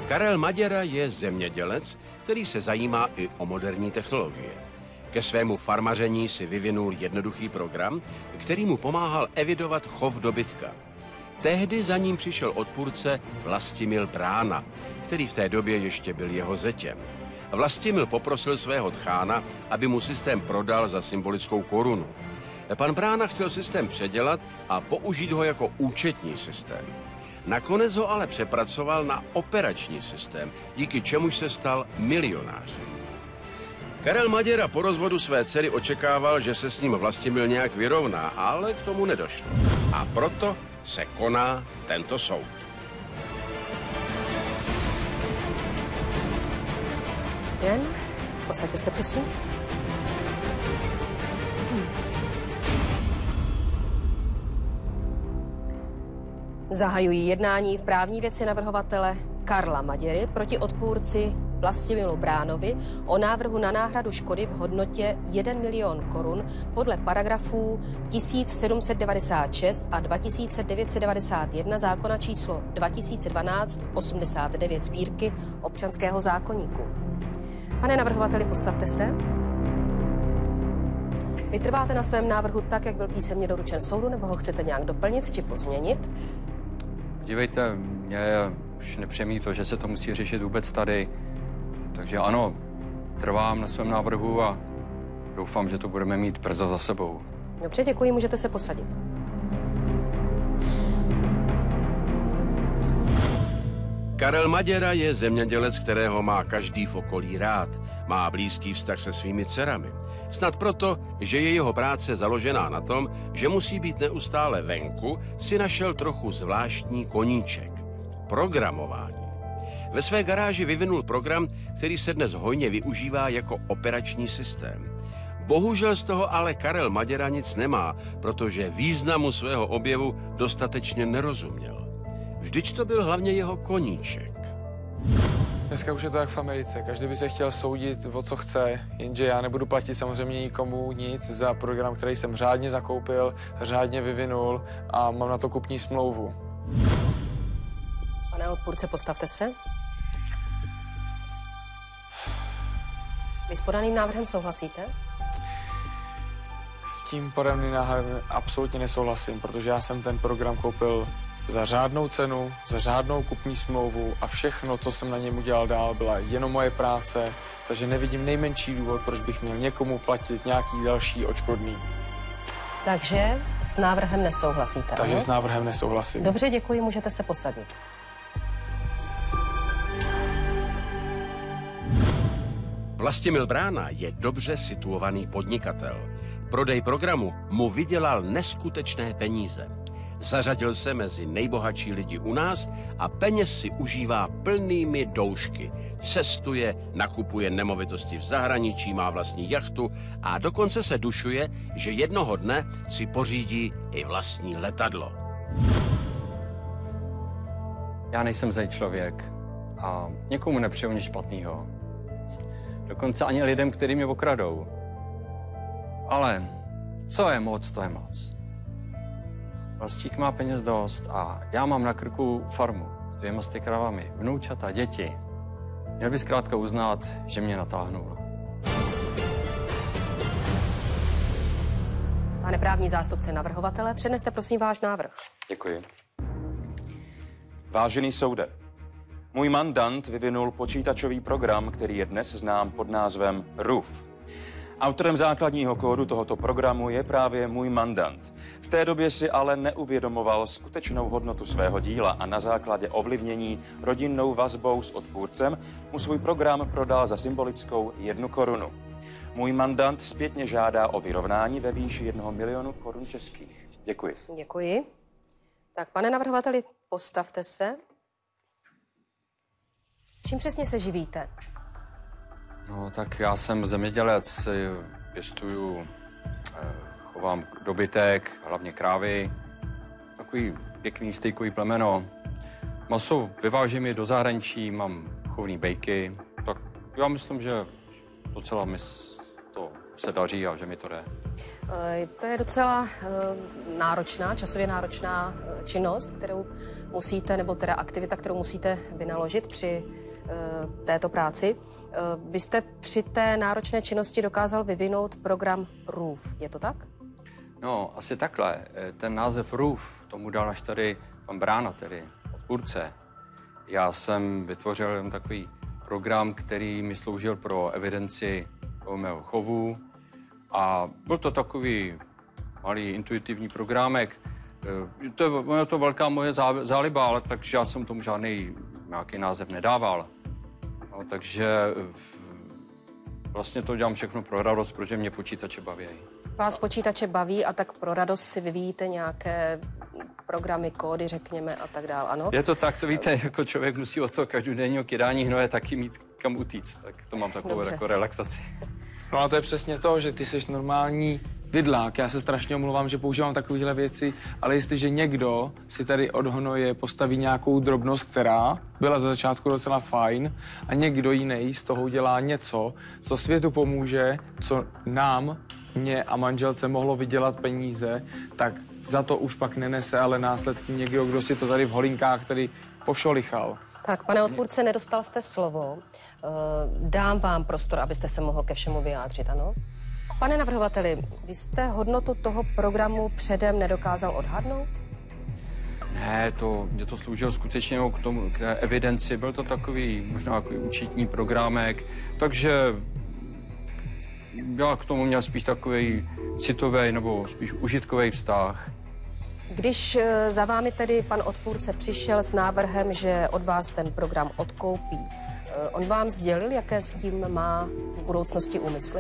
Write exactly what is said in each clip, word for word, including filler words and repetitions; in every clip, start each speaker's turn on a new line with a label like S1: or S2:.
S1: Karel Maděra je zemědělec, který se zajímá i o moderní technologie. Ke svému farmaření si vyvinul jednoduchý program, který mu pomáhal evidovat chov dobytka. Tehdy za ním přišel odpůrce Vlastimil Brána, který v té době ještě byl jeho zetěm. Vlastimil poprosil svého tchána, aby mu systém prodal za symbolickou korunu. Pan Brána chtěl systém předělat a použít ho jako účetní systém. Nakonec ho ale přepracoval na operační systém, díky čemuž se stal milionářem. Karel Maděra po rozvodu své dcery očekával, že se s ním Vlastimil nějak vyrovná, ale k tomu nedošlo. A proto se koná tento soud.
S2: Den, posaďte se, prosím. Hm. Zahajují jednání v právní věci navrhovatele Karla Maděry proti odpůrci Vlastimilu Bránovi o návrhu na náhradu škody v hodnotě jeden milion korun podle paragrafů tisíc sedm set devadesát šest a dva tisíce devět set devadesát jedna zákona číslo dva tisíce dvanáct osmdesát devět sbírky občanského zákoníku. Pane navrhovateli, postavte se. Vytrváte na svém návrhu tak, jak byl písemně doručen soudu, nebo ho chcete nějak doplnit či pozměnit?
S3: Dívejte, mě už nepříjemný to, že se to musí řešit vůbec tady. Takže ano, trvám na svém návrhu a doufám, že to budeme mít brzo za sebou.
S2: Dobře, děkuji, můžete se posadit.
S1: Karel Maděra je zemědělec, kterého má každý v okolí rád. Má blízký vztah se svými dcerami. Snad proto, že je jeho práce založená na tom, že musí být neustále venku, si našel trochu zvláštní koníček. Programování. Ve své garáži vyvinul program, který se dnes hojně využívá jako operační systém. Bohužel z toho ale Karel Maděra nic nemá, protože významu svého objevu dostatečně nerozuměl. Vždyť to byl hlavně jeho koníček.
S4: Dneska už je to jak v Americe. Každý by se chtěl soudit o co chce, jenže já nebudu platit samozřejmě nikomu nic za program, který jsem řádně zakoupil, řádně vyvinul a mám na to kupní smlouvu.
S2: Pane odpůrce, postavte se. Vy s podaným návrhem souhlasíte?
S4: S tím podaným návrhem absolutně nesouhlasím, protože já jsem ten program koupil za řádnou cenu, za řádnou kupní smlouvu a všechno, co jsem na něm udělal dál, byla jenom moje práce, takže nevidím nejmenší důvod, proč bych měl někomu platit nějaký další odškodný.
S2: Takže s návrhem nesouhlasíte,
S4: Takže
S2: ano?
S4: s návrhem nesouhlasím.
S2: Dobře, děkuji, můžete se posadit.
S1: Vlastimil Brána je dobře situovaný podnikatel. Prodej programu mu vydělal neskutečné peníze. Zařadil se mezi nejbohatší lidi u nás a peněz si užívá plnými doušky. Cestuje, nakupuje nemovitosti v zahraničí, má vlastní jachtu a dokonce se dušuje, že jednoho dne si pořídí i vlastní letadlo.
S3: Já nejsem zlej člověk a někomu nepřeju nic špatného. Dokonce ani lidem, kteří mě okradou. Ale co je moc, to je moc. Vlastík má peněz dost a já mám na krku farmu s dvěma sty kravami, vnoučata, děti. Měl by zkrátka uznat, že mě natáhnul.
S2: Pane právní zástupce navrhovatele, předneste prosím váš návrh.
S5: Děkuji. Vážený soude, můj mandant vyvinul počítačový program, který je dnes znám pod názvem R U F. Autorem základního kódu tohoto programu je právě můj mandant. V té době si ale neuvědomoval skutečnou hodnotu svého díla a na základě ovlivnění rodinnou vazbou s odpůrcem mu svůj program prodal za symbolickou jednu korunu. Můj mandant zpětně žádá o vyrovnání ve výši jednoho milionu korun českých. Děkuji.
S2: Děkuji. Tak, pane navrhovateli, postavte se. Čím přesně se živíte?
S3: No, tak já jsem zemědělec, pěstuju, chovám dobytek, hlavně krávy, takový pěkný stejkový plemeno. Maso vyvážím je do zahraničí, mám chovný bejky, tak já myslím, že docela mi to se daří a že mi to jde.
S2: To je docela náročná, časově náročná činnost, kterou musíte, nebo teda aktivita, kterou musíte vynaložit při uh, této práci. Uh, vy jste při té náročné činnosti dokázal vyvinout program Roof, je to tak?
S3: No, asi takhle. Ten název Roof, tomu dal až tady pan Brána, tedy odpůrce. Já jsem vytvořil jen takový program, který mi sloužil pro evidenci toho mého chovu a byl to takový malý intuitivní programek. To je, je to velká moje záliba, ale takže já jsem tomu žádný nějaký název nedával. No, takže vlastně to dělám všechno pro radost, protože mě počítače baví.
S2: Vás počítače baví a tak pro radost si vyvíjíte nějaké programy, kódy, řekněme, a tak dál, ano?
S3: Je to tak, to víte, jako člověk musí od toho každodenního kydání hnoje taky mít kam utíct, tak to mám takovou
S2: Dobře.
S3: jako relaxaci.
S4: No a to je přesně to, že ty jsi normální vidlák. Já se strašně omlouvám, že používám takovéhle věci, ale jestliže někdo si tady od hnoje postaví nějakou drobnost, která byla za začátku docela fajn, a někdo jiný z toho udělá něco, co světu pomůže, co nám, mě a manželce mohlo vydělat peníze, tak za to už pak nenese ale následky někdo, kdo si to tady v holinkách tady pošolichal.
S2: Tak, pane odpůrce, nedostal jste slovo. Dám vám prostor, abyste se mohl ke všemu vyjádřit, ano? Pane navrhovateli, vy jste hodnotu toho programu předem nedokázal odhadnout?
S3: Ne, to, mě to sloužilo skutečně k tomu, k té evidenci. Byl to takový, možná takový účetní programek, takže já k tomu měl spíš takový citový nebo spíš užitkový vztah.
S2: Když za vámi tedy pan odpůrce přišel s návrhem, že od vás ten program odkoupí, on vám sdělil, jaké s tím má v budoucnosti úmysly?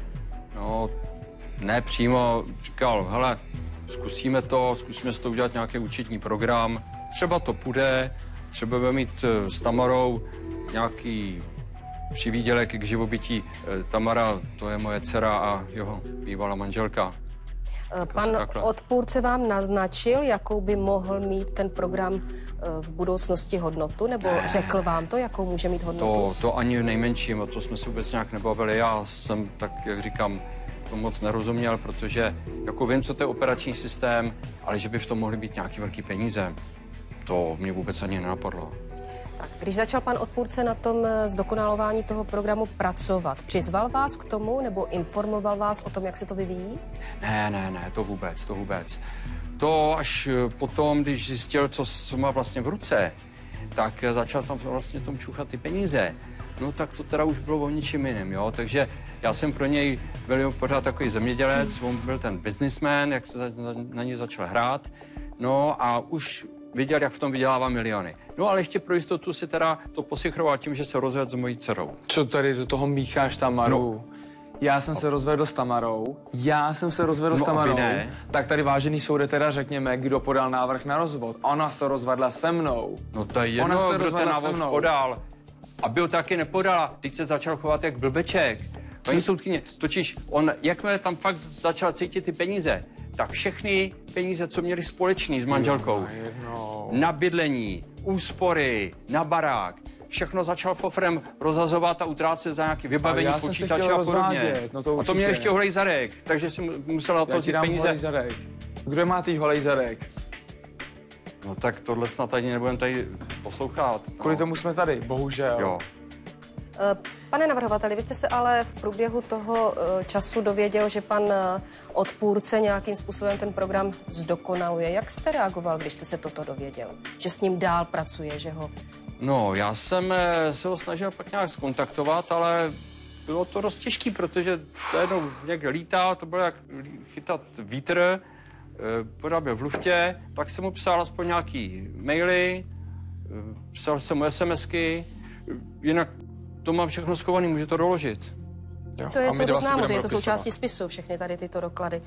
S3: No, ne přímo, říkal, hele, zkusíme to, zkusíme s to udělat nějaký účetní program, třeba to půjde, třeba budeme mít s Tamarou nějaký přivídělek k živobytí. Tamara, to je moje dcera a jeho bývalá manželka.
S2: Pan odpůrce vám naznačil, jakou by mohl mít ten program v budoucnosti hodnotu, nebo ne. Řekl vám to, jakou může mít hodnotu?
S3: To, to ani v nejmenším, o to jsme se vůbec nějak nebavili. Já jsem, tak jak říkám, to moc nerozuměl, protože jako vím, co to je operační systém, ale že by v tom mohly být nějaký velký peníze, to mě vůbec ani nenapadlo.
S2: Tak, když začal pan odpůrce na tom zdokonalování toho programu pracovat, přizval vás k tomu nebo informoval vás o tom, jak se to vyvíjí?
S3: Ne, ne, ne, to vůbec, to vůbec. To až potom, když zjistil, co, co má vlastně v ruce, tak začal tam vlastně tom čuchat ty peníze. No tak to teda už bylo o ničím jiném, jo, takže já jsem pro něj byl pořád takový zemědělec, on byl ten businessman, jak se na něj začal hrát, no a už viděl, jak v tom vydělává miliony. No ale ještě pro jistotu si teda to posichroval tím, že se rozvedl s mojí dcerou.
S4: Co tady do toho mícháš, Tamaru? No. Já jsem se rozvedl s Tamarou, já jsem se rozvedl
S3: no,
S4: s Tamarou,
S3: ne.
S4: Tak tady vážený soude teda řekněme, kdo podal návrh na rozvod. Ona se rozvedla se mnou.
S3: No to je jedno,
S4: Ona se
S3: kdo ten návrh podal. A byl taky nepodala, teď se začal chovat jak blbeček. Paní soudkyně, totiž on, jakmile tam fakt začal cítit ty peníze, tak všechny peníze, co měli společný s manželkou,
S4: no,
S3: na bydlení, úspory, na barák, všechno začal fofrem rozhazovat a utrácet za nějaké vybavení počítače a podobně.
S4: No to
S3: a to měl ještě holej zadek, takže si musel na to vzít peníze.
S4: Zadek. Kdo má tý holej zadek?
S3: No tak tohle snad tady nebudeme tady poslouchat. No.
S4: Kvůli tomu jsme tady, bohužel.
S3: Jo.
S2: Pane navrhovateli, vy jste se ale v průběhu toho času dověděl, že pan odpůrce nějakým způsobem ten program zdokonaluje. Jak jste reagoval, když jste se toto dověděl? Že s ním dál pracuje, že ho...
S3: No, já jsem se ho snažil pak nějak zkontaktovat, ale bylo to dost těžký, protože to jednou někde lítá, to bylo jak chytat vítr, pořád byl v luftě, pak jsem mu psal aspoň nějaký maily, psal jsem mu SMSky, jinak to mám všechno schovaný, může to doložit.
S2: Jo, to je soudoznámo, je to součástí spisu, všechny tady tyto doklady.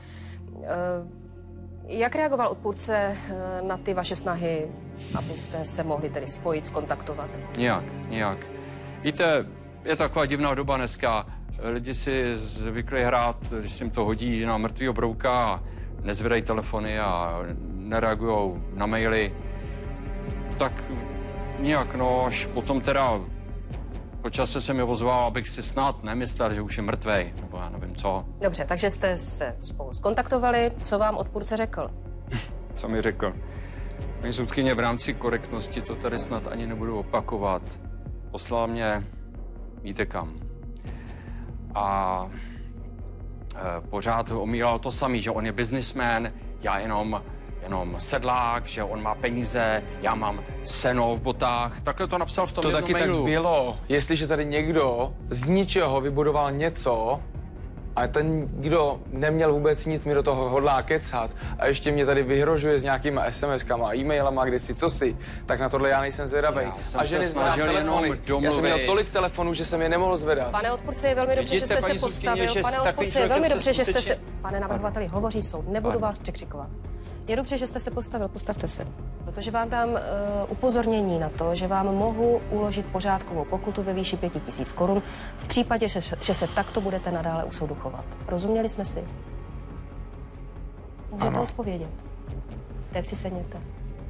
S2: Jak reagoval odpůrce na ty vaše snahy, abyste se mohli tedy spojit, skontaktovat?
S3: Nijak, nijak. Víte, je taková divná doba dneska. Lidi si zvykli hrát, když se jim to hodí na mrtvýho brouka a nezvedají telefony a nereagují na maily. Tak nijak, no, až potom teda po čase se mi ozval, abych si snad nemyslel, že už je mrtvej, nebo já nevím co.
S2: Dobře, takže jste se spolu skontaktovali. Co vám odpůrce řekl?
S3: Co mi řekl? Paní soudkyně, v rámci korektnosti to tady snad ani nebudu opakovat. Poslal mě, víte kam. A e, pořád omílal to samý, že on je businessman, já jenom, jenom sedlák, že on má peníze, já mám seno v botách. Takhle to napsal v tom
S4: To
S3: jednom
S4: taky
S3: mailu.
S4: tak bylo. Jestliže tady někdo z ničeho vybudoval něco, a ten, kdo neměl vůbec nic, mi do toho hodlá kecat a ještě mě tady vyhrožuje s nějakýma SMSkama, e-mailama, kde si, co si, tak na tohle já nejsem zvědavej.
S3: Já
S4: A ženy
S3: se
S4: znám
S3: snažil jenom
S4: telefony. Já jsem měl
S3: domluvit.
S4: tolik telefonů, že jsem je nemohl zvedat.
S2: Pane odpůrce, je velmi dobře,
S3: Vidíte,
S2: že jste se
S3: paní soudkyně,
S2: postavil.
S3: že
S2: Pane
S3: takový
S2: odpůrce, je
S3: člověk
S2: velmi
S3: se
S2: dobře, že jste se...
S3: skutečně-
S2: Pane navrhovateli, hovoří soud, nebudu
S3: Ano.
S2: vás překřikovat. Je dobře, že jste se postavil, postavte se. Protože vám dám uh, upozornění na to, že vám mohu uložit pořádkovou pokutu ve výši pěti tisíc korun v případě, že, že se takto budete nadále u soudu chovat. Rozuměli jsme si? Můžete
S4: Ano.
S2: odpovědět. Teď si sedněte.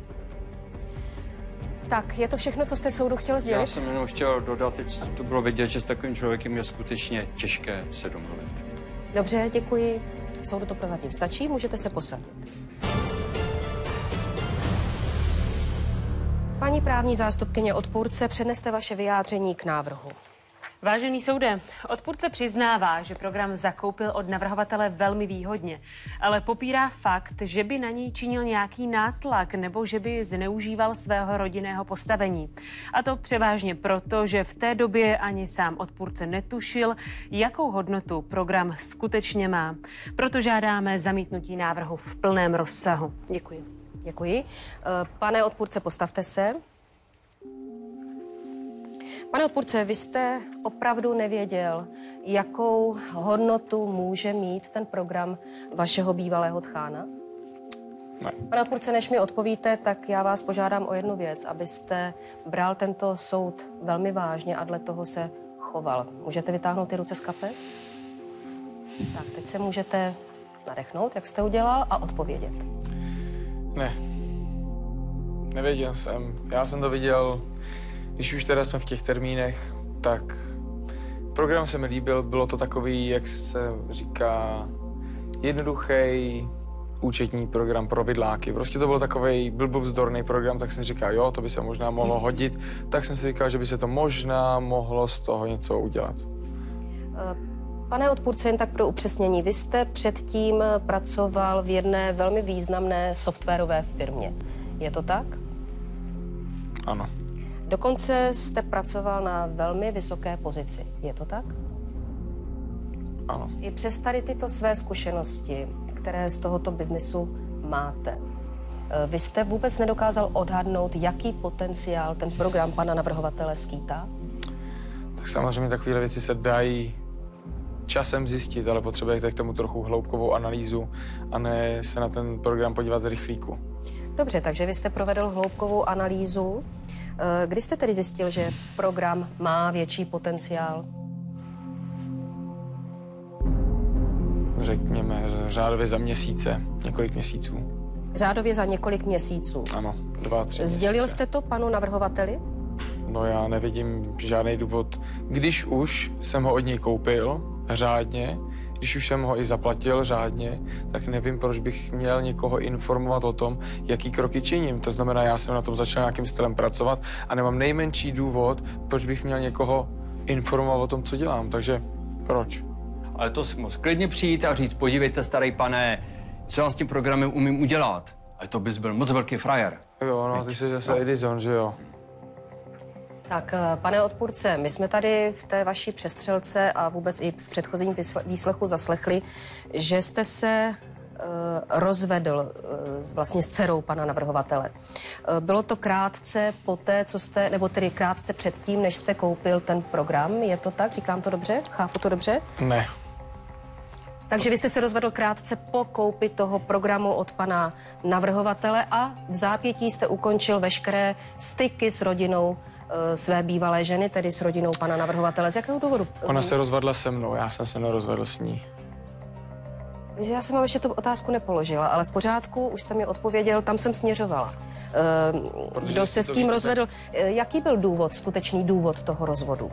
S2: Tak, je to všechno, co jste soudu chtěl
S3: Já
S2: sdělit?
S3: jsem jenom chtěl dodat, teď to bylo vidět, že s takovým člověkem je skutečně těžké se domluvit.
S2: Dobře, děkuji. Soudu to prozatím stačí, můžete se posadit. Paní právní zástupkyně odpůrce, předneste vaše vyjádření k návrhu.
S6: Vážený soude, odpůrce přiznává, že program zakoupil od navrhovatele velmi výhodně, ale popírá fakt, že by na něj činil nějaký nátlak nebo že by zneužíval svého rodinného postavení. A to převážně proto, že v té době ani sám odpůrce netušil, jakou hodnotu program skutečně má. Proto žádáme zamítnutí návrhu v plném rozsahu. Děkuji.
S2: Děkuji. Pane odpůrce, postavte se. Pane odpůrce, vy jste opravdu nevěděl, jakou hodnotu může mít ten program vašeho bývalého tchána?
S4: Ne.
S2: Pane odpůrce, než mi odpovíte, tak já vás požádám o jednu věc, abyste bral tento soud velmi vážně a dle toho se choval. Můžete vytáhnout ty ruce z kapes? Tak, teď se můžete nadechnout, jak jste udělal, a odpovědět.
S4: Ne. Nevěděl jsem. Já jsem to viděl, když už teda jsme v těch termínech, tak program se mi líbil, bylo to takový, jak se říká, jednoduchý účetní program pro vidláky. Prostě to byl takový blbovzdorný program, tak jsem si říkal, jo, to by se možná mohlo hodit. Tak jsem si říkal, že by se to možná mohlo z toho něco udělat.
S2: Pane odpůrce, jen tak pro upřesnění, vy jste předtím pracoval v jedné velmi významné softwarové firmě. Je to tak?
S4: Ano.
S2: Dokonce jste pracoval na velmi vysoké pozici. Je to tak?
S4: Ano.
S2: I přes tady tyto své zkušenosti, které z tohoto biznesu máte, vy jste vůbec nedokázal odhadnout, jaký potenciál ten program pana navrhovatele skýtá?
S4: Tak samozřejmě takové věci se dají časem zjistit, ale potřebujete k tomu trochu hloubkovou analýzu a ne se na ten program podívat z rychlíku.
S2: Dobře, takže vy jste provedl hloubkovou analýzu. Kdy jste tedy zjistil, že program má větší potenciál?
S4: Řekněme řádově za měsíce, několik měsíců.
S2: Řádově za několik měsíců.
S4: Ano, dva, tři
S2: Sdělil
S4: měsíce.
S2: jste to panu navrhovateli?
S4: No já nevidím žádný důvod. Když už jsem ho od něj koupil řádně, když už jsem ho i zaplatil řádně, tak nevím, proč bych měl někoho informovat o tom, jaký kroky činím. To znamená, já jsem na tom začal nějakým stylem pracovat a nemám nejmenší důvod, proč bych měl někoho informovat o tom, co dělám. Takže proč?
S3: Ale to si mohl klidně přijít a říct, podívejte, starý pane, co já s tím programem umím udělat. Ale to bys byl moc velký frajer.
S4: Jo, no, ty jsi zase Edison, že jo?
S2: Tak, pane odpůrce, my jsme tady v té vaší přestřelce a vůbec i v předchozím výslechu zaslechli, že jste se uh, rozvedl uh, vlastně s dcerou pana navrhovatele. Uh, bylo to krátce poté, co jste, nebo tedy krátce předtím, než jste koupil ten program, je to tak? Říkám to dobře? Chápu to dobře?
S4: Ne.
S2: Takže vy jste se rozvedl krátce po koupi toho programu od pana navrhovatele a v zápětí jste ukončil veškeré styky s rodinou své bývalé ženy, tedy s rodinou pana navrhovatele. Z jakého důvodu?
S4: Ona se rozvedla se mnou, já jsem se nerozvedl s ní.
S2: Já jsem vám ještě tu otázku nepoložila, ale v pořádku, už jste mi odpověděl, tam jsem směřovala.
S4: Protože
S2: Kdo se
S4: to
S2: s tím
S4: víte,
S2: rozvedl? Jaký byl důvod, skutečný důvod toho rozvodu?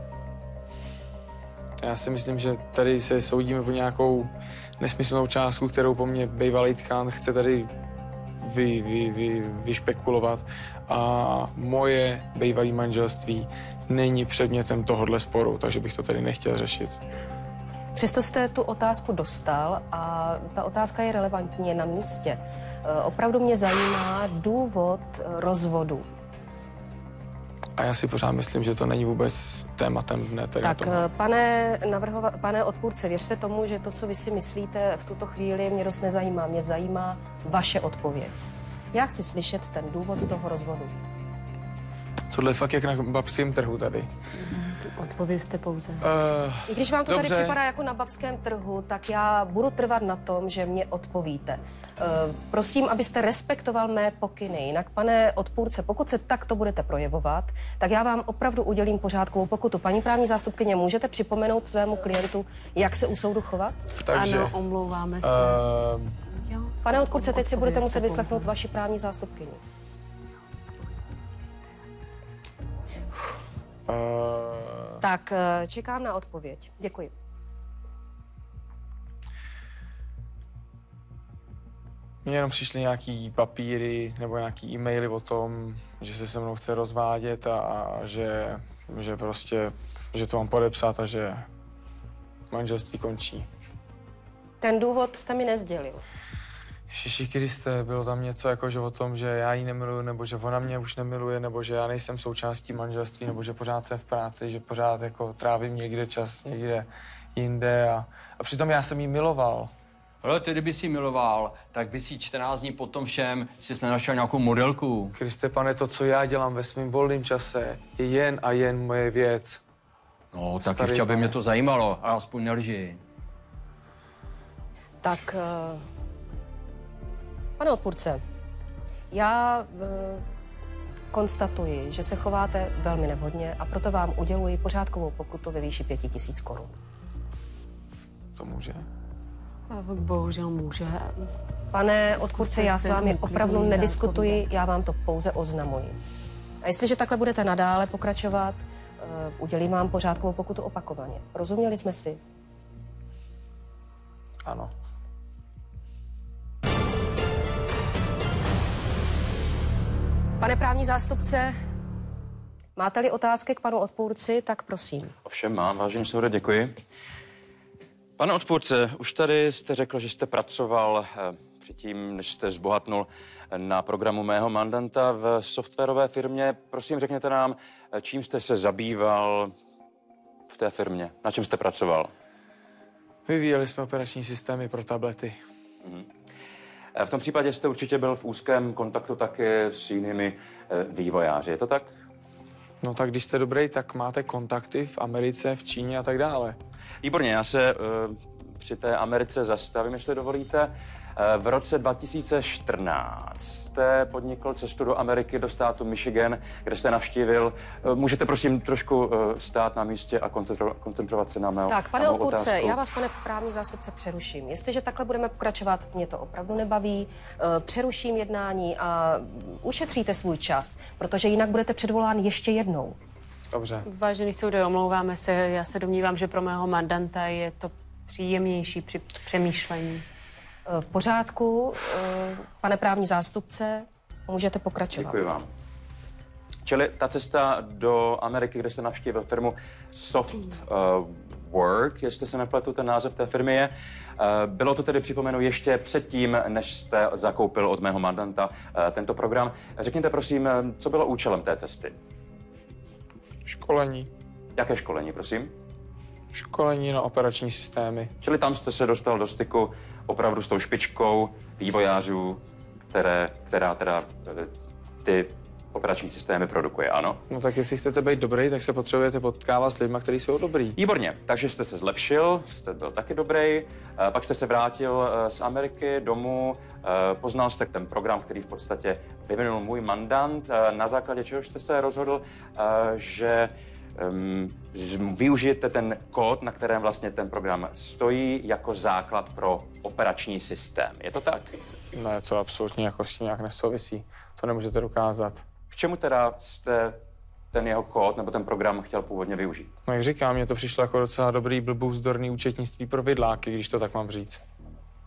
S4: Já si myslím, že tady se soudíme o nějakou nesmyslnou částku, kterou po mně bývalý tchán chce tady vy, vy, vy, vyšpekulovat. A moje bývalé manželství není předmětem tohohle sporu, takže bych to tady nechtěl řešit.
S2: Přesto jste tu otázku dostal a ta otázka je relevantní, je na místě. Opravdu mě zajímá důvod rozvodu.
S4: A já si pořád myslím, že to není vůbec tématem dne.
S2: Tak, pane, navrhova, pane odpůrce, věřte tomu, že to, co vy si myslíte v tuto chvíli, mě dost nezajímá. Mě zajímá vaše odpověď. Já chci slyšet ten důvod toho rozvodu.
S4: Tohle je fakt jak na babském trhu tady.
S6: Odpovězte pouze.
S4: Uh,
S2: I když vám to
S4: dobře.
S2: tady připadá jako na babském trhu, tak já budu trvat na tom, že mě odpovíte. Uh, prosím, abyste respektoval mé pokyny. Jinak, pane odpůrce, pokud se takto budete projevovat, tak já vám opravdu udělím pořádkovou pokutu. Paní právní zástupkyně, můžete připomenout svému klientu, jak se u soudu chovat?
S4: Takže,
S6: ano, omlouváme se.
S4: Uh,
S6: jo,
S2: pane odpůrce, teď si budete muset
S6: pouze.
S2: vyslechnout vaši právní zástupkyni.
S4: uh,
S2: Tak, čekám na odpověď. Děkuji.
S4: Mně jenom přišly nějaký papíry nebo nějaký e-maily o tom, že se se mnou chce rozvádět a, a že, že prostě, že to mám podepsat a že manželství končí.
S2: Ten důvod jste mi nesdělil.
S4: Ježiši Kriste, bylo tam něco jako, že o tom, že já ji nemiluju, nebo že ona mě už nemiluje, nebo že já nejsem součástí manželství, nebo že pořád jsem v práci, že pořád jako trávím někde čas, někde jinde a, a přitom já jsem jí miloval.
S3: Ale ty, kdyby si miloval, tak by si čtrnáct dní po tom všem si nenašel nějakou modelku.
S4: Kriste, pane, to, co já dělám ve svém volném čase, je jen a jen moje věc.
S3: No, tak
S4: Starý
S3: ještě, aby
S4: pane.
S3: mě to zajímalo, a aspoň nelži.
S2: Tak, uh, pane odpůrce, já uh, konstatuji, že se chováte velmi nevhodně a proto vám uděluji pořádkovou pokutu ve výši pěti tisíc korun.
S4: To může?
S6: Bohužel může.
S2: Pane odpůrce, já s vámi
S6: Zkuste se
S2: opravdu
S6: uklidnit,
S2: nediskutuji,
S6: dát
S2: já vám to pouze oznamuji. A jestliže takhle budete nadále pokračovat, uh, udělím vám pořádkovou pokutu opakovaně. Rozuměli jsme si?
S4: Ano.
S2: Pane právní zástupce, máte-li otázky k panu odpůrci, tak prosím.
S5: Ovšem mám, vážený soude, děkuji. Pane odpůrce, už tady jste řekl, že jste pracoval eh, předtím, než jste zbohatnul na programu mého mandanta v softwarové firmě. Prosím, řekněte nám, čím jste se zabýval v té firmě, na čem jste pracoval?
S4: Vyvíjeli jsme operační systémy pro tablety.
S5: Mhm. V tom případě jste určitě byl v úzkém kontaktu taky s jinými eh, vývojáři, je to tak?
S4: No tak když jste dobrý, tak máte kontakty v Americe, v Číně a tak dále.
S5: Výborně, já se uh, při té Americe zastavím, jestli dovolíte. Uh, v roce dva tisíce čtrnáct jste podnikl cestu do Ameriky, do státu Michigan, kde jste navštívil. Uh, můžete prosím trošku uh, stát na místě a koncentro- koncentrovat se na mého
S2: Tak, pane
S5: na mou
S2: odpůrce,
S5: otázku.
S2: já vás, pane právní zástupce, přeruším. Jestliže takhle budeme pokračovat, mě to opravdu nebaví, uh, přeruším jednání a ušetříte svůj čas, protože jinak budete předvolán ještě jednou.
S4: Dobře.
S6: Vážený soude, omlouváme se. Já se domnívám, že pro mého mandanta je to příjemnější při přemýšlení.
S2: Uh, v pořádku, uh, pane právní zástupce, můžete pokračovat.
S5: Děkuji vám. Čili ta cesta do Ameriky, kde jste navštívil firmu Soft uh, Work, jestli se nepletu, ten název té firmy je. Uh, bylo to tedy, připomenu, ještě předtím, než jste zakoupil od mého mandanta uh, tento program. Řekněte prosím, co bylo účelem té cesty?
S4: Školení.
S5: Jaké školení, prosím?
S4: Školení na operační systémy.
S5: Čili tam jste se dostal do styku opravdu s tou špičkou vývojářů, které, která teda eh, ty operační systémy produkuje, ano?
S4: No tak jestli chcete být dobrý, tak se potřebujete potkávat s lidmi, kteří jsou dobrý.
S5: Výborně, takže jste se zlepšil, jste byl taky dobrý, eh, pak jste se vrátil eh, z Ameriky domů, eh, poznal jste ten program, který v podstatě vyvinul můj mandant, eh, na základě čeho jste se rozhodl, eh, že um, využijete ten kód, na kterém vlastně ten program stojí, jako základ pro operační systém. Je to tak?
S4: Ne, to absolutně jako s tím nějak nesouvisí. To nemůžete dokázat.
S5: K čemu teda jste ten jeho kód nebo ten program chtěl původně využít?
S4: No jak říkám, mně to přišlo jako docela dobrý blbůvzdorný účetnictví pro vidláky, když to tak mám říct.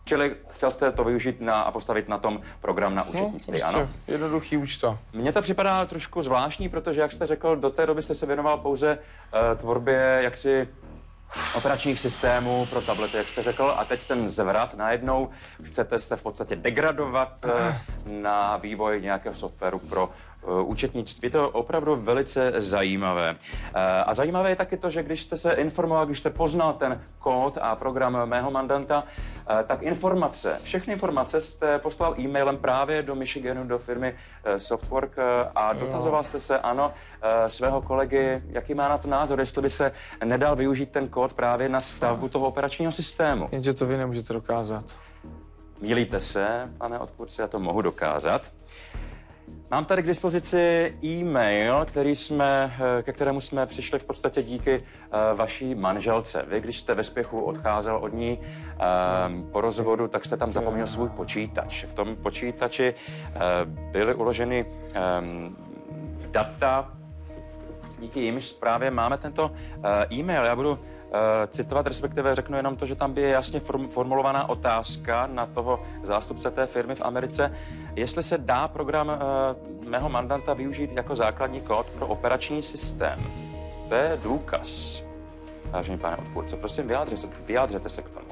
S5: Čili chtěl jste to využít na, a postavit na tom program na účetnictví,
S4: no, prostě
S5: ano?
S4: Jednoduchý účto.
S5: Mně to připadá trošku zvláštní, protože, jak jste řekl, do té doby jste se věnoval pouze uh, tvorbě jaksi operačních systémů pro tablety, jak jste řekl, a teď ten zvrat najednou chcete se v podstatě degradovat uh, na vývoj nějakého softwaru pro uh, účetnictví. Je to opravdu velice zajímavé. Uh, a zajímavé je taky to, že když jste se informoval, když jste poznal ten kód a program mého mandanta, uh, tak informace, všechny informace jste poslal e-mailem právě do Michiganu, do firmy uh, Softwork uh, a dotazoval jste se, ano, uh, svého kolegy, jaký má na to názor, jestli by se nedal využít ten kód právě na stavbu toho operačního systému.
S4: Jenže to vy nemůžete dokázat.
S5: Mýlíte se, pane odpůrci, já to mohu dokázat. Mám tady k dispozici e-mail, který jsme, ke kterému jsme přišli v podstatě díky uh, vaší manželce. Vy, když jste ve spěchu odcházel od ní um, po rozvodu, tak jste tam zapomněl svůj počítač. V tom počítači uh, byly uloženy um, data, díky jimž právě máme tento uh, e-mail. Já budu Uh, citovat, respektive řeknu jenom to, že tam by je jasně form, formulovaná otázka na toho zástupce té firmy v Americe, jestli se dá program uh, mého mandanta využít jako základní kód pro operační systém. To je důkaz. Vážený pane odpůrce, prosím, vyjádřete, vyjádřete se k tomu.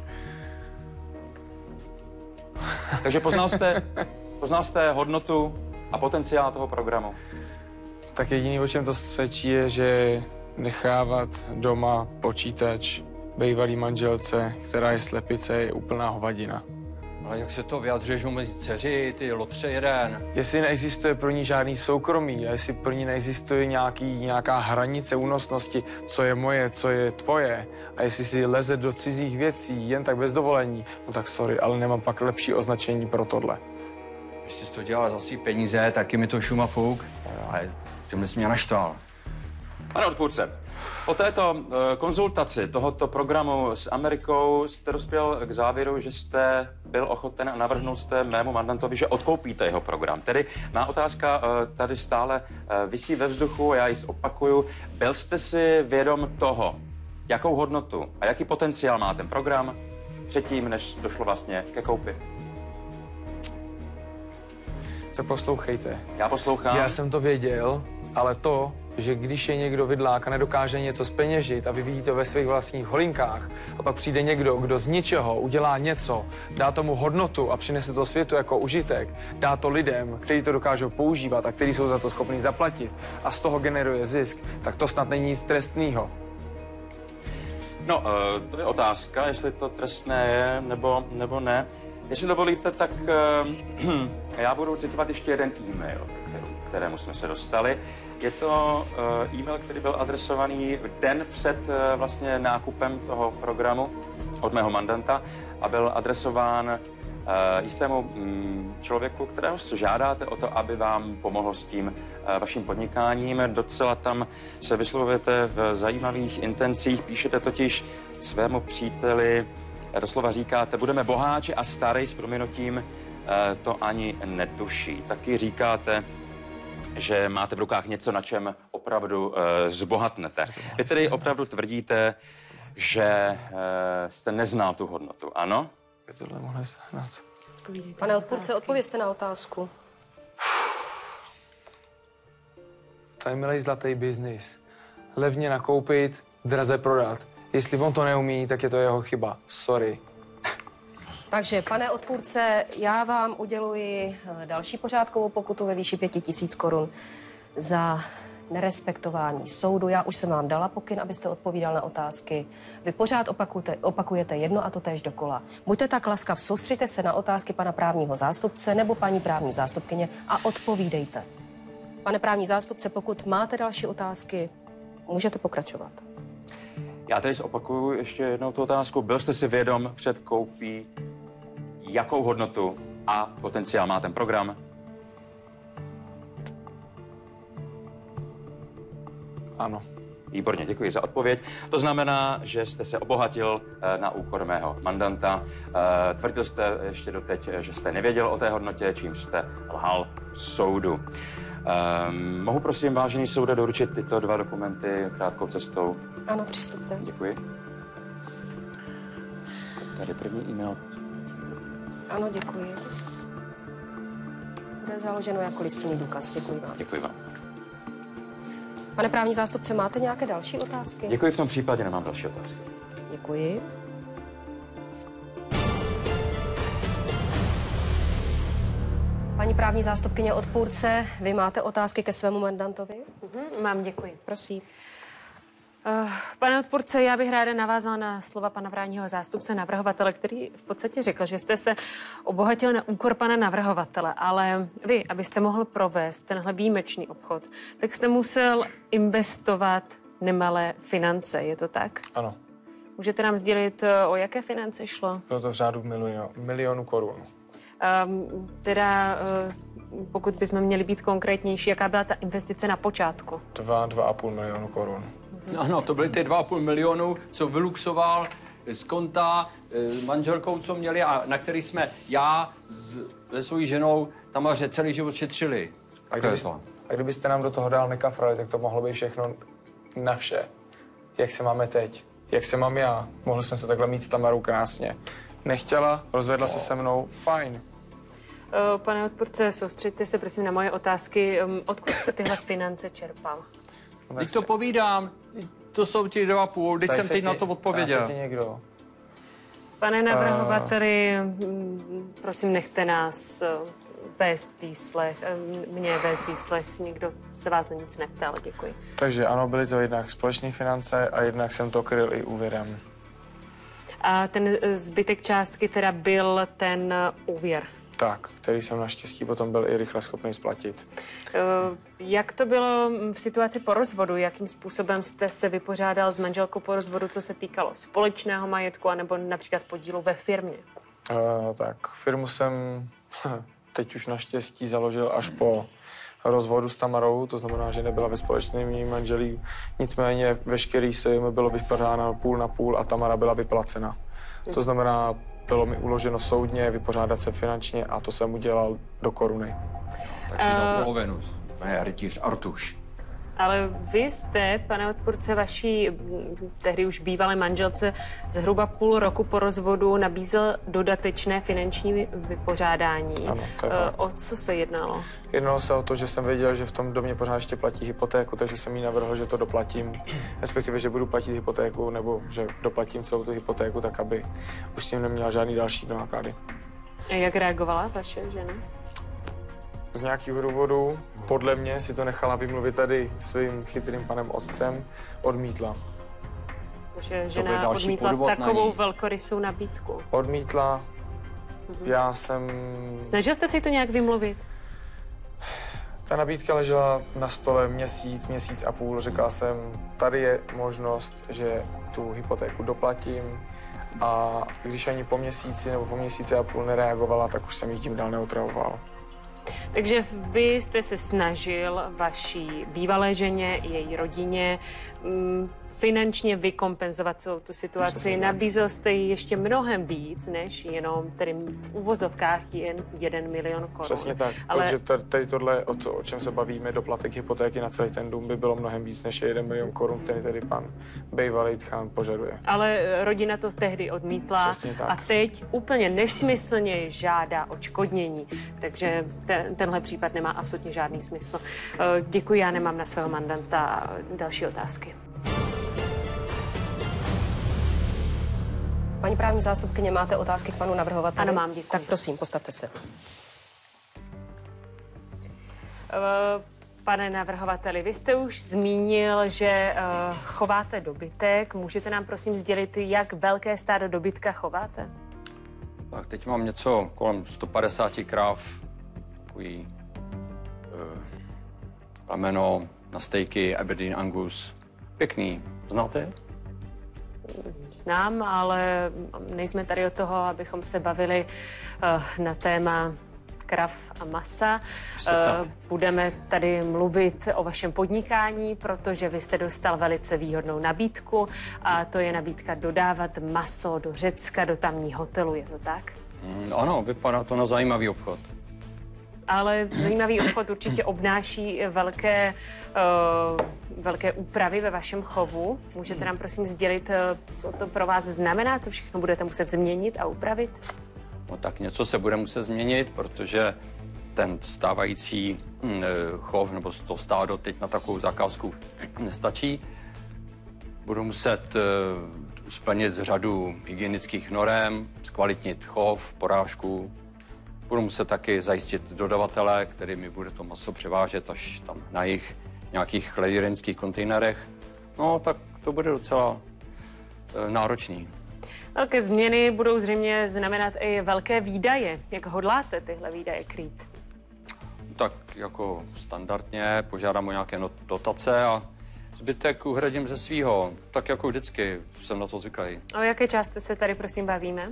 S5: Takže poznal jste, poznal jste hodnotu a potenciál toho programu?
S4: Tak jediný, o čem to svědčí, je, že nechávat doma počítač bývalý manželce, která je slepice, je úplná hovadina.
S3: Ale jak se to vyjadřuješ mezi dceři, ty lotře jeden?
S4: Jestli neexistuje pro ní žádný soukromí a jestli pro ní neexistuje nějaký, nějaká hranice únosnosti, co je moje, co je tvoje, a jestli si leze do cizích věcí jen tak bez dovolení, no tak sorry, ale nemám pak lepší označení pro tohle.
S3: Když jsi to dělal za svý peníze, taky mi to šuma fouk, ale tímhle jsi mě naštval.
S5: Pane odpůrce, po této uh, konzultaci tohoto programu s Amerikou jste dospěl k závěru, že jste byl ochoten a navrhnul jste mému mandantovi, že odkoupíte jeho program. Tedy má otázka uh, tady stále uh, visí ve vzduchu, já ji zopakuju. Byl jste si vědom toho, jakou hodnotu a jaký potenciál má ten program předtím, než došlo vlastně ke koupi?
S4: Tak poslouchejte.
S5: Já poslouchám.
S4: Já jsem to věděl, ale to, že když je někdo vidlák a nedokáže něco zpeněžit a vyvíjí to ve svých vlastních holinkách a pak přijde někdo, kdo z ničeho udělá něco, dá tomu hodnotu a přinese to světu jako užitek, dá to lidem, kteří to dokážou používat a kteří jsou za to schopní zaplatit a z toho generuje zisk, tak to snad není nic trestného.
S5: No, to je otázka, jestli to trestné je nebo, nebo ne. Jestli dovolíte, tak uh, já budu citovat ještě jeden e-mail, kterému jsme se dostali. Je to uh, e-mail, který byl adresovaný den před uh, vlastně nákupem toho programu od mého mandanta a byl adresován uh, jistému um, člověku, kterého žádáte o to, aby vám pomohl s tím uh, vaším podnikáním. Docela tam se vyslovujete v zajímavých intencích, píšete totiž svému příteli, doslova říkáte, budeme boháči a starej s prominutím, uh, to ani netuší. Taky říkáte, že máte v rukách něco, na čem opravdu uh, zbohatnete. Vy tedy opravdu tvrdíte, že uh, jste neznal tu hodnotu, ano?
S4: Je tohle mohli sehnat.
S2: Pane odpůrce, odpovězte na otázku.
S4: To je milej zlatý biznis. Levně nakoupit, draze prodat. Jestli on to neumí, tak je to jeho chyba. Sorry.
S2: Takže, pane odpůrce, já vám uděluji další pořádkovou pokutu ve výši pěti tisíc korun za nerespektování soudu. Já už jsem vám dala pokyn, abyste odpovídal na otázky. Vy pořád opakujete, opakujete jedno a to též dokola. Buďte tak laskav, soustřeďte se na otázky pana právního zástupce nebo paní právní zástupkyně a odpovídejte. Pane právní zástupce, pokud máte další otázky, můžete pokračovat.
S5: Já tedy zopakuju ještě jednou tu otázku. Byl jste si vědom před koupí, jakou hodnotu a potenciál má ten program?
S4: Ano.
S5: Výborně, děkuji za odpověď. To znamená, že jste se obohatil na úkor mého mandanta. Tvrdil jste ještě doteď, že jste nevěděl o té hodnotě, čím jste lhal soudu. Um, mohu prosím, vážený soude, doručit tyto dva dokumenty krátkou cestou?
S2: Ano, přistupte.
S5: Děkuji. Tady první e-mail
S2: Ano, děkuji. Bude založeno jako listinný důkaz. Děkuji vám.
S5: Děkuji vám.
S2: Pane právní zástupce, máte nějaké další otázky?
S5: Děkuji, v tom případě nemám další otázky.
S2: Děkuji. Paní právní zástupkyně odpůrce, vy máte otázky ke svému mandantovi?
S6: Mhm, mám, děkuji.
S2: Prosím.
S6: Uh, pane odpůrce, já bych ráda navázala na slova pana právního zástupce navrhovatele, který v podstatě řekl, že jste se obohatil na úkor pana navrhovatele, ale vy, abyste mohl provést tenhle výjimečný obchod, tak jste musel investovat nemalé finance, je to tak?
S4: Ano.
S6: Můžete nám sdělit, o jaké finance šlo?
S4: Bylo to v řádu milionu, milionu korun.
S6: Um, teda, uh, pokud bychom měli být konkrétnější, jaká byla ta investice na počátku?
S4: Dva, dva a půl milionu korun.
S3: Ano, to byly ty dva a půl milionu, co vyluxoval z konta s manželkou, co měli a na který jsme já s, se svojí ženou Tamaře celý život šetřili.
S4: A, kdyby, a kdybyste nám do toho dál nekafrali, tak to mohlo být všechno naše. Jak se máme teď, jak se mám já. Mohl jsem se takhle mít s Tamarou krásně. Nechtěla, rozvedla se se mnou, fajn.
S6: Pane odpůrce, soustřeďte se prosím na moje otázky. Odkud jste tyhle finance čerpal?
S4: No,
S3: Teď to si... povídám, to jsou ti dva a půl, teď jsem teď tě, na to odpověděl.
S4: Někdo.
S6: Pane navrhovateli, uh... prosím, nechte nás vést výslech, mě vést výslech, nikdo se vás na nic neptal, děkuji.
S4: Takže ano, byly to jednak společné finance a jednak jsem to kryl i úvěrem.
S6: A ten zbytek částky teda byl ten úvěr?
S4: Tak, který jsem naštěstí potom byl i rychle schopný splatit.
S6: Jak to bylo v situaci po rozvodu? Jakým způsobem jste se vypořádal s manželkou po rozvodu, co se týkalo společného majetku anebo například podílu ve firmě?
S4: Uh, tak, firmu jsem teď už naštěstí založil až po rozvodu s Tamarou, to znamená, že nebyla ve společném manželí. Nicméně veškerý se mi bylo vypořádáno půl na půl a Tamara byla vyplacena. To znamená, bylo mi uloženo soudně, vypořádat se finančně a to jsem udělal do koruny.
S3: Tak si dal polovinu. Ne, rytíř Artuš.
S6: Ale vy jste, pane odpůrce, vaší tehdy už bývalé manželce zhruba půl roku po rozvodu nabízel dodatečné finanční vypořádání.
S4: Ano, to je fakt.
S6: O co se jednalo?
S4: Jednalo se o to, že jsem věděl, že v tom domě pořád ještě platí hypotéku, takže jsem jí navrhl, že to doplatím. Respektive, že budu platit hypotéku, nebo že doplatím celou tu hypotéku, tak aby už s tím neměla žádný další náklady.
S6: A jak reagovala vaše žena?
S4: Z nějakého důvodu, podle mě, si to nechala vymluvit tady svým chytrým panem otcem, odmítla.
S6: Že žena odmítla takovou velkorysou nabídku.
S4: Odmítla, mhm. Já jsem...
S6: Snažil jste si to nějak vymluvit?
S4: Ta nabídka ležela na stole měsíc, měsíc a půl. Říkal jsem, tady je možnost, že tu hypotéku doplatím. A když ani po měsíci nebo po měsíci a půl nereagovala, tak už jsem jí tím dál neotravoval.
S6: Takže vy jste se snažil vaší bývalé ženě, její rodině mm, finančně vykompenzovat celou tu situaci. Nabízel jste jí ještě mnohem víc, než jenom tedy v uvozovkách jen jeden milion korun.
S4: Přesně tak, ale... protože tady tohle, o, co, o čem se bavíme, doplatek hypotéky na celý ten dům by bylo mnohem víc než jeden milion korun, který tady pan bývalý tchán požaduje.
S6: Ale rodina to tehdy odmítla a teď úplně nesmyslně žádá odškodnění. Takže ten, tenhle případ nemá absolutně žádný smysl. Děkuji, já nemám na svého mandanta další otázky.
S2: Paní právní zástupkyně, máte otázky k panu navrhovateli?
S6: Ano, mám, děkuji.
S2: Tak prosím, postavte se.
S6: Pane navrhovateli, vy jste už zmínil, že uh, chováte dobytek. Můžete nám prosím sdělit, jak velké stádo dobytka chováte?
S3: Tak teď mám něco kolem sto padesát kráv, takový uh, rameno na stejky, Aberdeen Angus. Pěkný, znáte?
S6: Znám, ale nejsme tady od toho, abychom se bavili uh, na téma krav a masa. Uh, budeme tady mluvit o vašem podnikání, protože vy jste dostal velice výhodnou nabídku a to je nabídka dodávat maso do Řecka, do tamní hotelu, je to tak?
S3: Mm, ano, vypadá to na zajímavý obchod.
S6: Ale zajímavý obchod určitě obnáší velké, uh, velké úpravy ve vašem chovu. Můžete nám prosím sdělit, co to pro vás znamená, co všechno budete muset změnit a upravit?
S3: No tak něco se bude muset změnit, protože ten stávající hm, chov nebo to stádo teď na takovou zakázku nestačí. Budu muset uh, splnit řadu hygienických norem, zkvalitnit chov, porážku. Budu muset taky zajistit dodavatele, který mi bude to maso převážet až tam na jich nějakých chladírenských kontejnerech. No, tak to bude docela uh, náročný.
S6: Velké změny budou zřejmě znamenat i velké výdaje. Jak hodláte tyhle výdaje krýt?
S3: Tak jako standardně požádám o nějaké dotace a zbytek uhradím ze svýho. Tak jako vždycky jsem na to zvyklý.
S6: O jaké částce se tady prosím bavíme?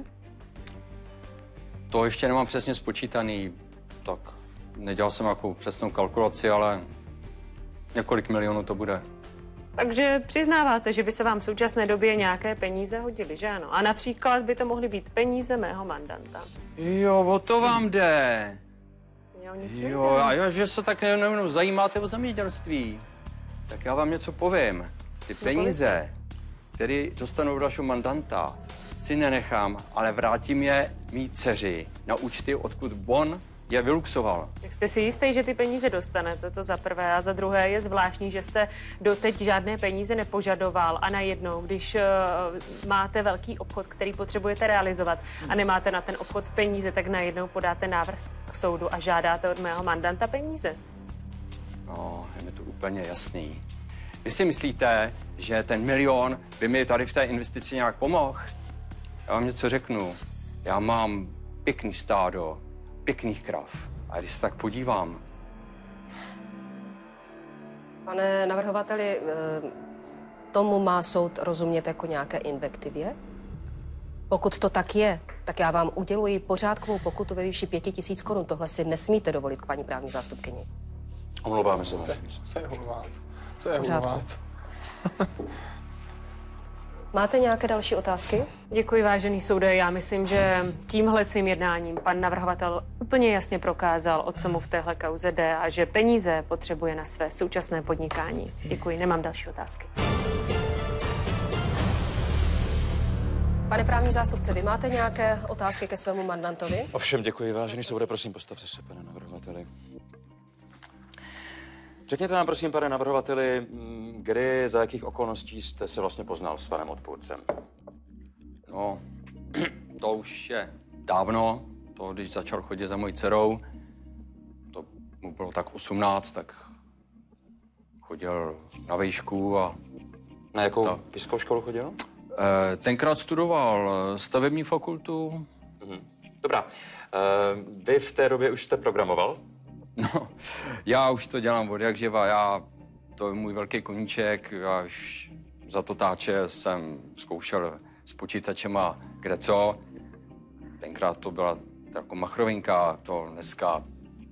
S3: To ještě nemám přesně spočítaný. Tak nedělal jsem nějakou přesnou kalkulaci, ale několik milionů to bude.
S6: Takže přiznáváte, že by se vám v současné době nějaké peníze hodily, že ano? A například by to mohly být peníze mého mandanta.
S3: Jo, o to vám jde.
S6: Jo, nic
S3: Jo, a jo, že se tak nejenom zajímáte o zemědělství. Tak já vám něco povím. Ty peníze, které dostanu od vašeho mandanta, si nenechám, ale vrátím je mý dceři na účty, odkud on je vyluxoval.
S6: Jak jste si jistý, že ty peníze dostanete, to za prvé. A za druhé je zvláštní, že jste doteď žádné peníze nepožadoval a najednou, když uh, máte velký obchod, který potřebujete realizovat a nemáte na ten obchod peníze, tak najednou podáte návrh k soudu a žádáte od mého mandanta peníze.
S3: No, je mi to úplně jasný. Vy si myslíte, že ten milion by mi tady v té investici nějak pomohl? Já vám něco řeknu. Já mám pěkný stádo, pěkných krav. A když se tak podívám...
S2: Pane navrhovateli, tomu má soud rozumět jako nějaké invektivě? Pokud to tak je, tak já vám uděluji pořádkovou pokutu ve výši pěti tisíc korun. Tohle si nesmíte dovolit k paní právní zástupkyni.
S5: Omlouváme se.
S4: Co je hulvát? Co je hulvát?
S2: Máte nějaké další otázky?
S6: Děkuji, vážený soude. Já myslím, že tímhle svým jednáním pan navrhovatel úplně jasně prokázal, o co mu v téhle kauze jde a že peníze potřebuje na své současné podnikání. Děkuji, nemám další otázky.
S2: Pane právní zástupce, vy máte nějaké otázky ke svému mandantovi?
S5: Ovšem, děkuji, vážený soude, prosím, postavte se, pane navrhovateli. Řekněte nám, prosím, pane navrhovateli, kdy, za jakých okolností jste se vlastně poznal s panem odpůrcem?
S3: No, to už je dávno. To, když začal chodit za mojí dcerou, to mu bylo tak osmnáct, tak chodil na výšku a...
S5: Na jakou
S3: to...
S5: vysokou školu chodil?
S3: E, tenkrát studoval stavební fakultu.
S5: Mhm. Dobrá. E, vy v té době už jste programoval?
S3: No, já už to dělám od jak živa, já, to je můj velký koníček, já už za to táče jsem zkoušel s počítačema kde co. Tenkrát to byla jako machrovinka, to dneska,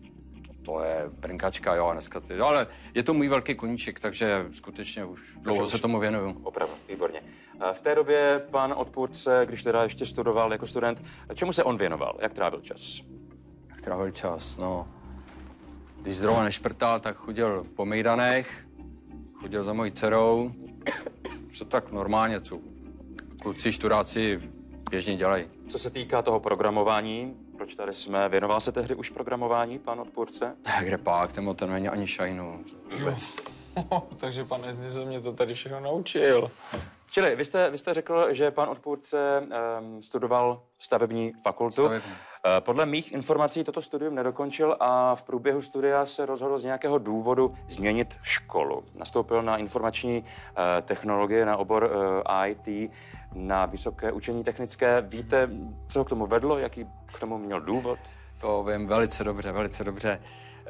S3: to je brnkačka, jo, dneska ty, ale je to můj velký koníček, takže skutečně už dlouho se tomu věnuju.
S5: Opravdu, výborně. V té době pan odpůrce, když teda ještě studoval jako student, čemu se on věnoval? Jak trávil čas?
S3: Jak trávil čas, no... Když zrovna nešprtal, tak chodil po mejdanech, chodil za mojí dcerou. Co tak normálně, co kluci, študáci běžně dělají.
S5: Co se týká toho programování, proč tady jsme, věnoval se tehdy už programování, pan odpůrce?
S3: Kde pak, ten motor není ani šajnu.
S5: Vůbec.
S4: Oh, takže pan Ednizl mě to tady všechno naučil.
S5: Čili vy jste, vy jste řekl, že pan odpůrce um, studoval stavební fakultu.
S3: Stavební.
S5: Uh, podle mých informací toto studium nedokončil a v průběhu studia se rozhodl z nějakého důvodu změnit školu. Nastoupil na informační uh, technologie, na obor uh, I T, na vysoké učení technické. Víte, co ho k tomu vedlo, jaký k tomu měl důvod?
S3: To vím velice dobře, velice dobře.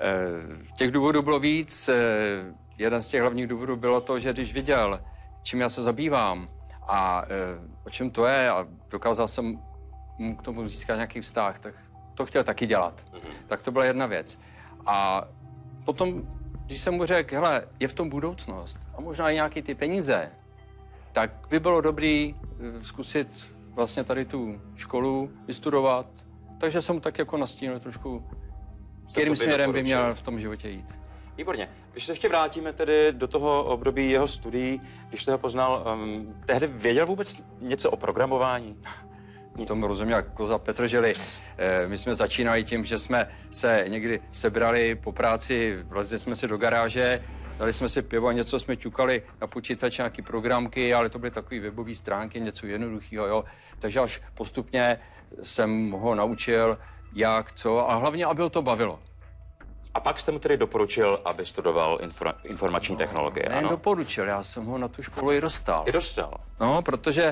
S3: E, těch důvodů bylo víc. E, jeden z těch hlavních důvodů bylo to, že když viděl, čím já se zabývám a e, o čem to je a dokázal jsem mu k tomu získat nějaký vztah, tak to chtěl taky dělat. Mm-hmm. Tak to byla jedna věc. A potom, když jsem mu řekl, hele, je v tom budoucnost a možná i nějaký ty peníze, tak by bylo dobrý e, zkusit vlastně tady tu školu vystudovat. Takže jsem tak jako nastínil trošku, kterým směrem by měl v tom životě jít.
S5: Výborně. Když se ještě vrátíme tedy do toho období jeho studií, když jste ho poznal, um, tehdy věděl vůbec něco o programování?
S3: tomu rozumím jak koza Petrželi. My jsme začínali tím, že jsme se někdy sebrali po práci, vlezli jsme si do garáže, dali jsme si pivo a něco jsme ťukali na počítač, nějaký programky, ale to byly takové webové stránky, něco jednoduchého, jo. Takže až postupně jsem ho naučil, jak, co a hlavně, aby ho to bavilo.
S5: A pak jste mu tedy doporučil, aby studoval infor, informační no, technologie,
S3: ne,
S5: ano?
S3: doporučil, já jsem ho na tu školu i dostal.
S5: I dostal?
S3: No, protože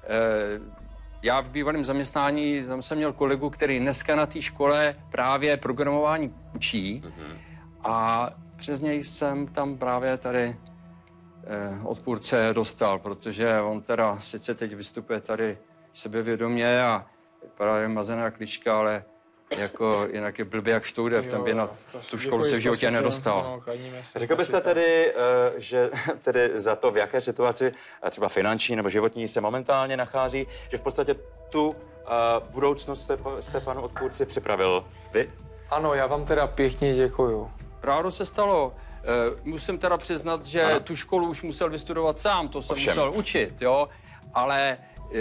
S3: eh, já v bývalém zaměstnání jsem měl kolegu, který dneska na té škole právě programování učí mm-hmm. a přes něj jsem tam právě tady eh, odpůrce dostal, protože on teda sice teď vystupuje tady sebevědomě a vypadá jak mazená klička, ale jako jinak je blbě jak štoudev, ten by na tu školu se v životě nedostal.
S5: Řekl byste tedy, že tedy za to, v jaké situaci třeba finanční nebo životní se momentálně nachází, že v podstatě tu budoucnost jste panu odpůrci připravil vy?
S4: Ano, já vám teda pěkně děkuju.
S3: Rádo se stalo. Musím teda přiznat, že ano. tu školu už musel vystudovat sám, to jsem Ovšem. musel učit, jo, ale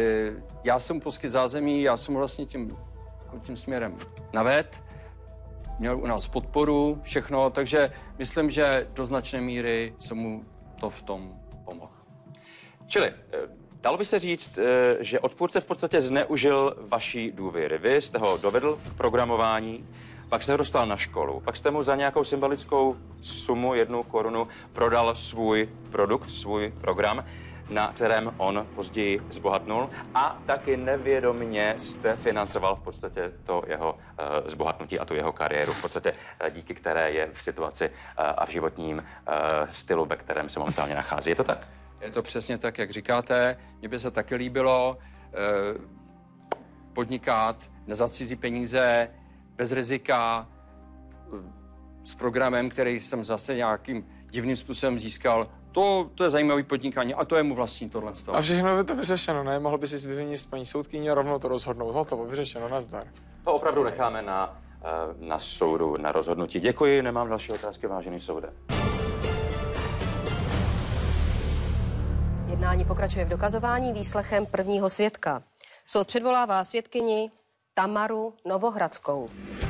S3: já jsem poskyt zázemí, já jsem vlastně tím tím směrem naved, měl u nás podporu, všechno, takže myslím, že do značné míry se mu to v tom pomohl.
S5: Čili dalo by se říct, že odpůrce v podstatě zneužil vaší důvěry. Vy jste ho dovedl k programování, pak jste ho dostal na školu, pak jste mu za nějakou symbolickou sumu, jednu korunu, prodal svůj produkt, svůj program, na kterém on později zbohatnul a taky nevědomně jste financoval v podstatě to jeho uh, zbohatnutí a tu jeho kariéru, v podstatě uh, díky které je v situaci uh, a v životním uh, stylu, ve kterém se momentálně nachází. Je to tak?
S3: Je to přesně tak, jak říkáte. Mně by se taky líbilo uh, podnikat, za cizí peníze, bez rizika, uh, s programem, který jsem zase nějakým divným způsobem získal. To, to je zajímavý podnikání a to je mu vlastní tohle.
S4: A všechno je to vyřešeno, ne? Mohl by si vyvinit s paní soudkyní a rovnou to rozhodnout. Hotovo, vyřešeno, nazdar.
S5: To opravdu necháme na, na soudu, na rozhodnutí. Děkuji, nemám další otázky, vážený soude.
S2: Jednání pokračuje v dokazování výslechem prvního svědka. Soud předvolává svědkyni Tamaru Novohradskou.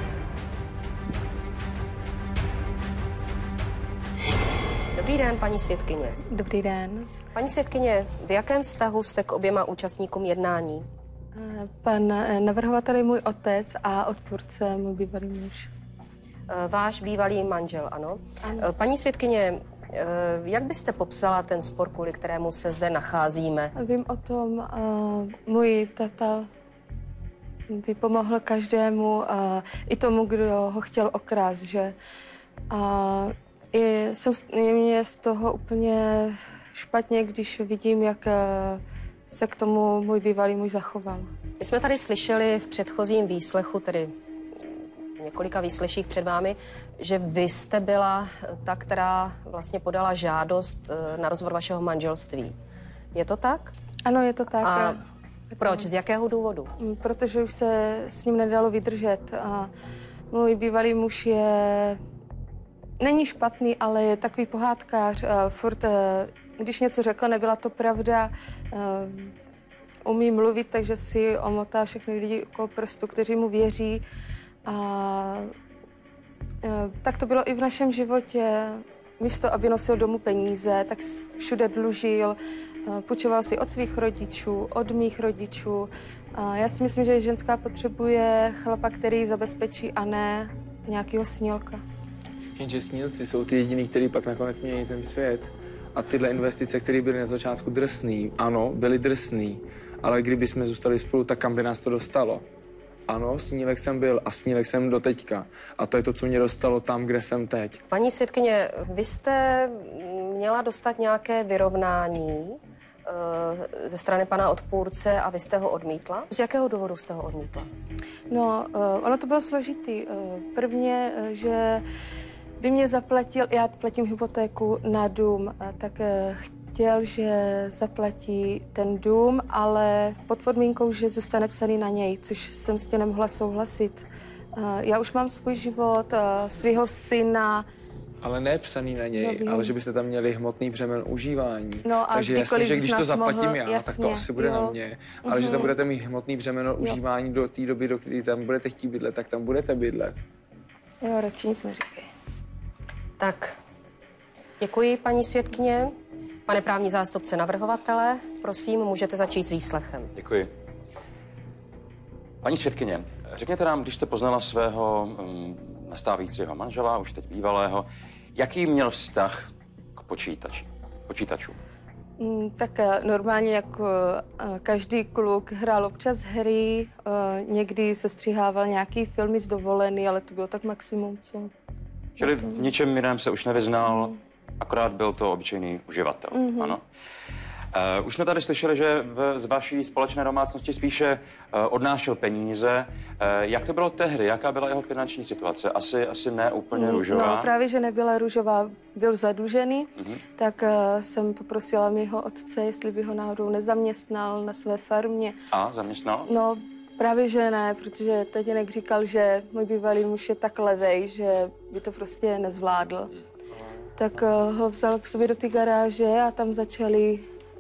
S2: Dobrý den, paní svědkyně.
S7: Dobrý den.
S2: Paní svědkyně, v jakém vztahu jste k oběma účastníkům jednání?
S7: Pan navrhovatel je můj otec a odpůrce můj bývalý muž.
S2: Váš bývalý manžel, ano.
S7: ano.
S2: Paní svědkyně, jak byste popsala ten spor, kvůli kterému se zde nacházíme?
S7: Vím o tom, uh, můj tata by pomohl každému, uh, i tomu, kdo ho chtěl okrást, že... Uh, I jsem, je mě z toho úplně špatně, když vidím, jak se k tomu můj bývalý muž zachoval.
S2: My jsme tady slyšeli v předchozím výslechu, tedy několika výsleších před vámi, že vy jste byla ta, která vlastně podala žádost na rozvod vašeho manželství. Je to tak?
S7: Ano, je to tak.
S2: A proč? Z jakého důvodu?
S7: Protože už se s ním nedalo vydržet. A můj bývalý muž je... Není špatný, ale je takový pohádkář. Uh, furt, uh, když něco řekl, nebyla to pravda. Uh, umí mluvit, takže si omotá všechny lidi okolo prstu, kteří mu věří. A uh, tak to bylo i v našem životě. Místo, aby nosil domů peníze, tak všude dlužil. Uh, půjčoval si od svých rodičů, od mých rodičů. Uh, já si myslím, že ženská potřebuje chlapa, který ji zabezpečí, a ne nějakého snílka.
S4: Jenže snílci jsou ty jediný, kteří pak nakonec mění ten svět. A tyhle investice, které byly na začátku drsný, ano, byly drsný, ale kdyby jsme zůstali spolu, tak kam by nás to dostalo? Ano, snílek jsem byl a snílek jsem do teďka. A to je to, co mě dostalo tam, kde jsem teď.
S2: Paní svědkyně, vy jste měla dostat nějaké vyrovnání uh, ze strany pana odpůrce a vy jste ho odmítla. Z jakého důvodu jste ho odmítla?
S7: No, uh, ono to bylo složitý. Uh, prvně, uh, že by mě zaplatil, já platím hypotéku na dům, tak chtěl, že zaplatí ten dům, ale pod podmínkou, že zůstane psaný na něj, což jsem s tím nemohla souhlasit. Já už mám svůj život, svého syna
S4: Ale ne psaný na něj,
S7: No,
S4: ale že byste tam měli hmotný břemen užívání.
S7: No a
S4: Takže jasně, že
S7: bys
S4: když to
S7: nás
S4: zaplatím
S7: mohl,
S4: já,
S7: jasně,
S4: tak to asi bude
S7: jo.
S4: na mě. Ale mm-hmm. že tam budete mít hmotný břemeno užívání do té doby, do kdy tam budete chtít bydlet, tak tam budete bydlet.
S7: Jo, radši nic neříkej.
S2: Tak, děkuji, paní svědkyně. Pane právní zástupce navrhovatele, prosím, můžete začít s výslechem.
S5: Děkuji. Paní svědkyně, řekněte nám, když jste poznala svého um, nastávajícího manžela, už teď bývalého, jaký měl vztah k počítači, počítačům?
S7: Mm, tak eh, normálně jako eh, každý kluk hrál občas hry, eh, někdy se střihával nějaký filmy z dovolený, ale to bylo tak maximum, co...
S5: Čili v ničem jiném se už nevyznal, mm. akorát byl to obyčejný uživatel, mm-hmm. ano. Uh, už jsme tady slyšeli, že v, z vaší společné domácnosti spíše uh, odnášel peníze. Uh, jak to bylo tehdy? Jaká byla jeho finanční situace? Asi, asi ne úplně růžová.
S7: No právě, že nebyla růžová, byl zadlužený,
S5: mm-hmm.
S7: tak uh, jsem poprosila mého otce, jestli by ho náhodou nezaměstnal na své farmě.
S5: A zaměstnal?
S7: No právě, že ne, protože tatínek říkal, že můj bývalý muž je tak levej, že by to prostě nezvládl. Tak uh, ho vzal k sobě do té garáže a tam začali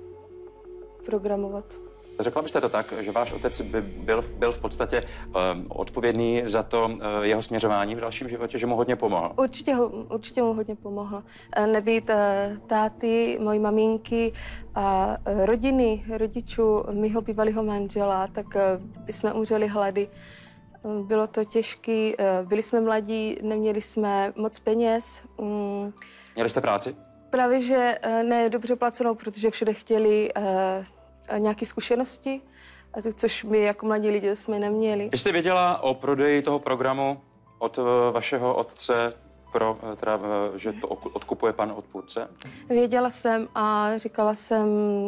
S7: programovat.
S5: Řekla byste to tak, že váš otec by byl, byl v podstatě um, odpovědný za to uh, jeho směřování v dalším životě, že mu hodně pomohl?
S7: Určitě, ho, určitě mu hodně pomohl. Nebýt uh, táty, mojí maminky a uh, rodiny, rodičů mýho bývalého manžela, tak uh, bychom umřeli hlady. Uh, bylo to těžké, uh, byli jsme mladí, neměli jsme moc peněz. Um,
S5: Měli jste práci?
S7: Právě, že ne dobře placenou, protože všude chtěli uh, nějaké zkušenosti, což my jako mladí lidi jsme neměli.
S5: Když jste věděla o prodeji toho programu od uh, vašeho otce, pro, uh, teda, uh, že to odkupuje pan odpůrce?
S7: Věděla jsem a říkala jsem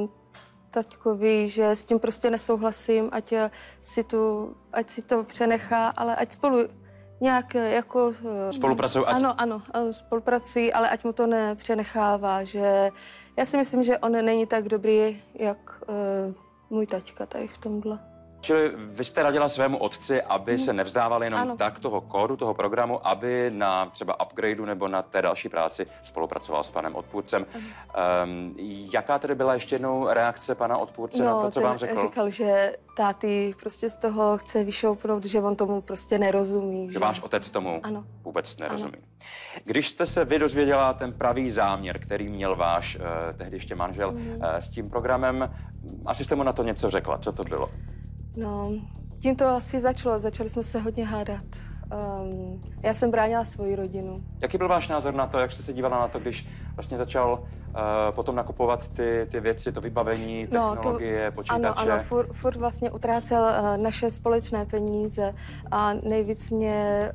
S7: taťkovi, že s tím prostě nesouhlasím, ať si, tu, ať si to přenechá, ale ať spolu nějak jako...
S5: Spolupracují? Ať...
S7: Ano, ano, spolupracují, ale ať mu to nepřenechává, že já si myslím, že on není tak dobrý, jak uh, můj taťka tady v tomhle.
S5: Čili vy jste radila svému otci, aby hmm. se nevzdával jenom
S7: ano.
S5: tak toho kódu, toho programu, aby na třeba upgradeu nebo na té další práci spolupracoval s panem odpůrcem. Um, jaká tedy byla ještě jednou reakce pana odpůrce
S7: no,
S5: na to, co vám řekl?
S7: Říkal, že táty prostě z toho chce vyšoupnout, že on tomu prostě nerozumí.
S5: Že,
S7: že...
S5: váš otec tomu
S7: ano.
S5: vůbec nerozumí.
S7: Ano.
S5: Když jste se vy dozvěděla ten pravý záměr, který měl váš uh, tehdy ještě manžel
S7: mm.
S5: uh, s tím programem, asi jste mu na to něco řekla. Co to bylo?
S7: No, tím to asi začalo. Začali jsme se hodně hádat. Um, já jsem bránila svoji rodinu.
S5: Jaký byl váš názor na to, jak jste se dívala na to, když vlastně začal uh, potom nakupovat ty, ty věci, to vybavení, technologie,
S7: no, to,
S5: počítače?
S7: Ano, ano, furt, furt vlastně utrácel uh, naše společné peníze a nejvíc mě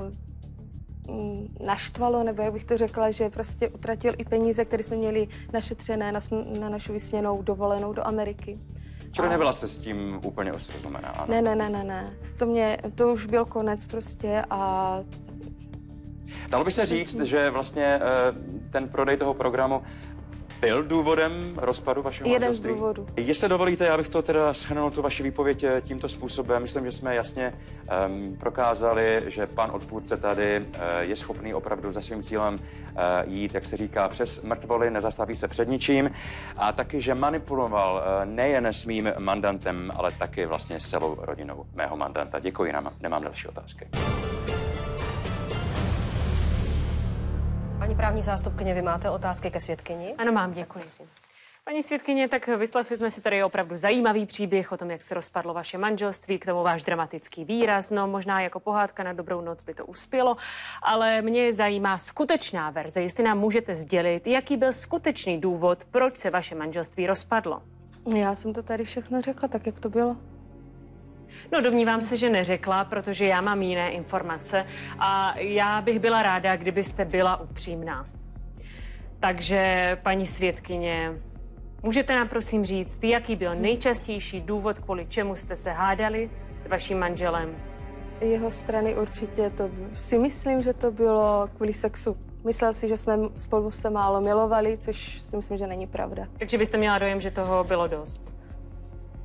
S7: uh, naštvalo, nebo jak bych to řekla, že prostě utratil i peníze, které jsme měli našetřené na, na naši vysněnou dovolenou do Ameriky.
S5: Čili nebyla jste s tím úplně usrozumená, ano?
S7: Ne, ne, ne, ne, ne. To, mě, to už byl konec prostě a...
S5: Dalo by se říct, že vlastně ten prodej toho programu byl důvodem rozpadu vašeho
S7: Jeden
S5: manželství?
S7: Jeden z důvodů.
S5: Jestli dovolíte, já bych to teda shrnul, tu vaši výpověď tímto způsobem. Myslím, že jsme jasně um, prokázali, že pan odpůrce tady uh, je schopný opravdu za svým cílem uh, jít, jak se říká, přes mrtvoly, nezastaví se před ničím. A taky, že manipuloval uh, nejen s mým mandantem, ale taky vlastně s celou rodinou mého mandanta. Děkuji, nám, nemám další otázky.
S2: Paní právní zástupkyně, vy máte otázky ke svědkyni?
S6: Ano, mám, děkuji. Prosím. Paní svědkyně, tak vyslechli jsme si tady opravdu zajímavý příběh o tom, jak se rozpadlo vaše manželství, k tomu váš dramatický výraz. No, možná jako pohádka na dobrou noc by to uspělo, ale mě zajímá skutečná verze. Jestli nám můžete sdělit, jaký byl skutečný důvod, proč se vaše manželství rozpadlo.
S7: Já jsem to tady všechno řekla, tak jak to bylo.
S6: No, domnívám se, že neřekla, protože já mám jiné informace a já bych byla ráda, kdybyste byla upřímná. Takže, paní svědkyně, můžete nám prosím říct, jaký byl nejčastější důvod, kvůli čemu jste se hádali s vaším manželem?
S7: Jeho strany určitě to si myslím, že to bylo kvůli sexu. Myslel si, že jsme spolu se málo milovali, což si myslím, že není pravda.
S6: Takže byste měla dojem, že toho bylo dost?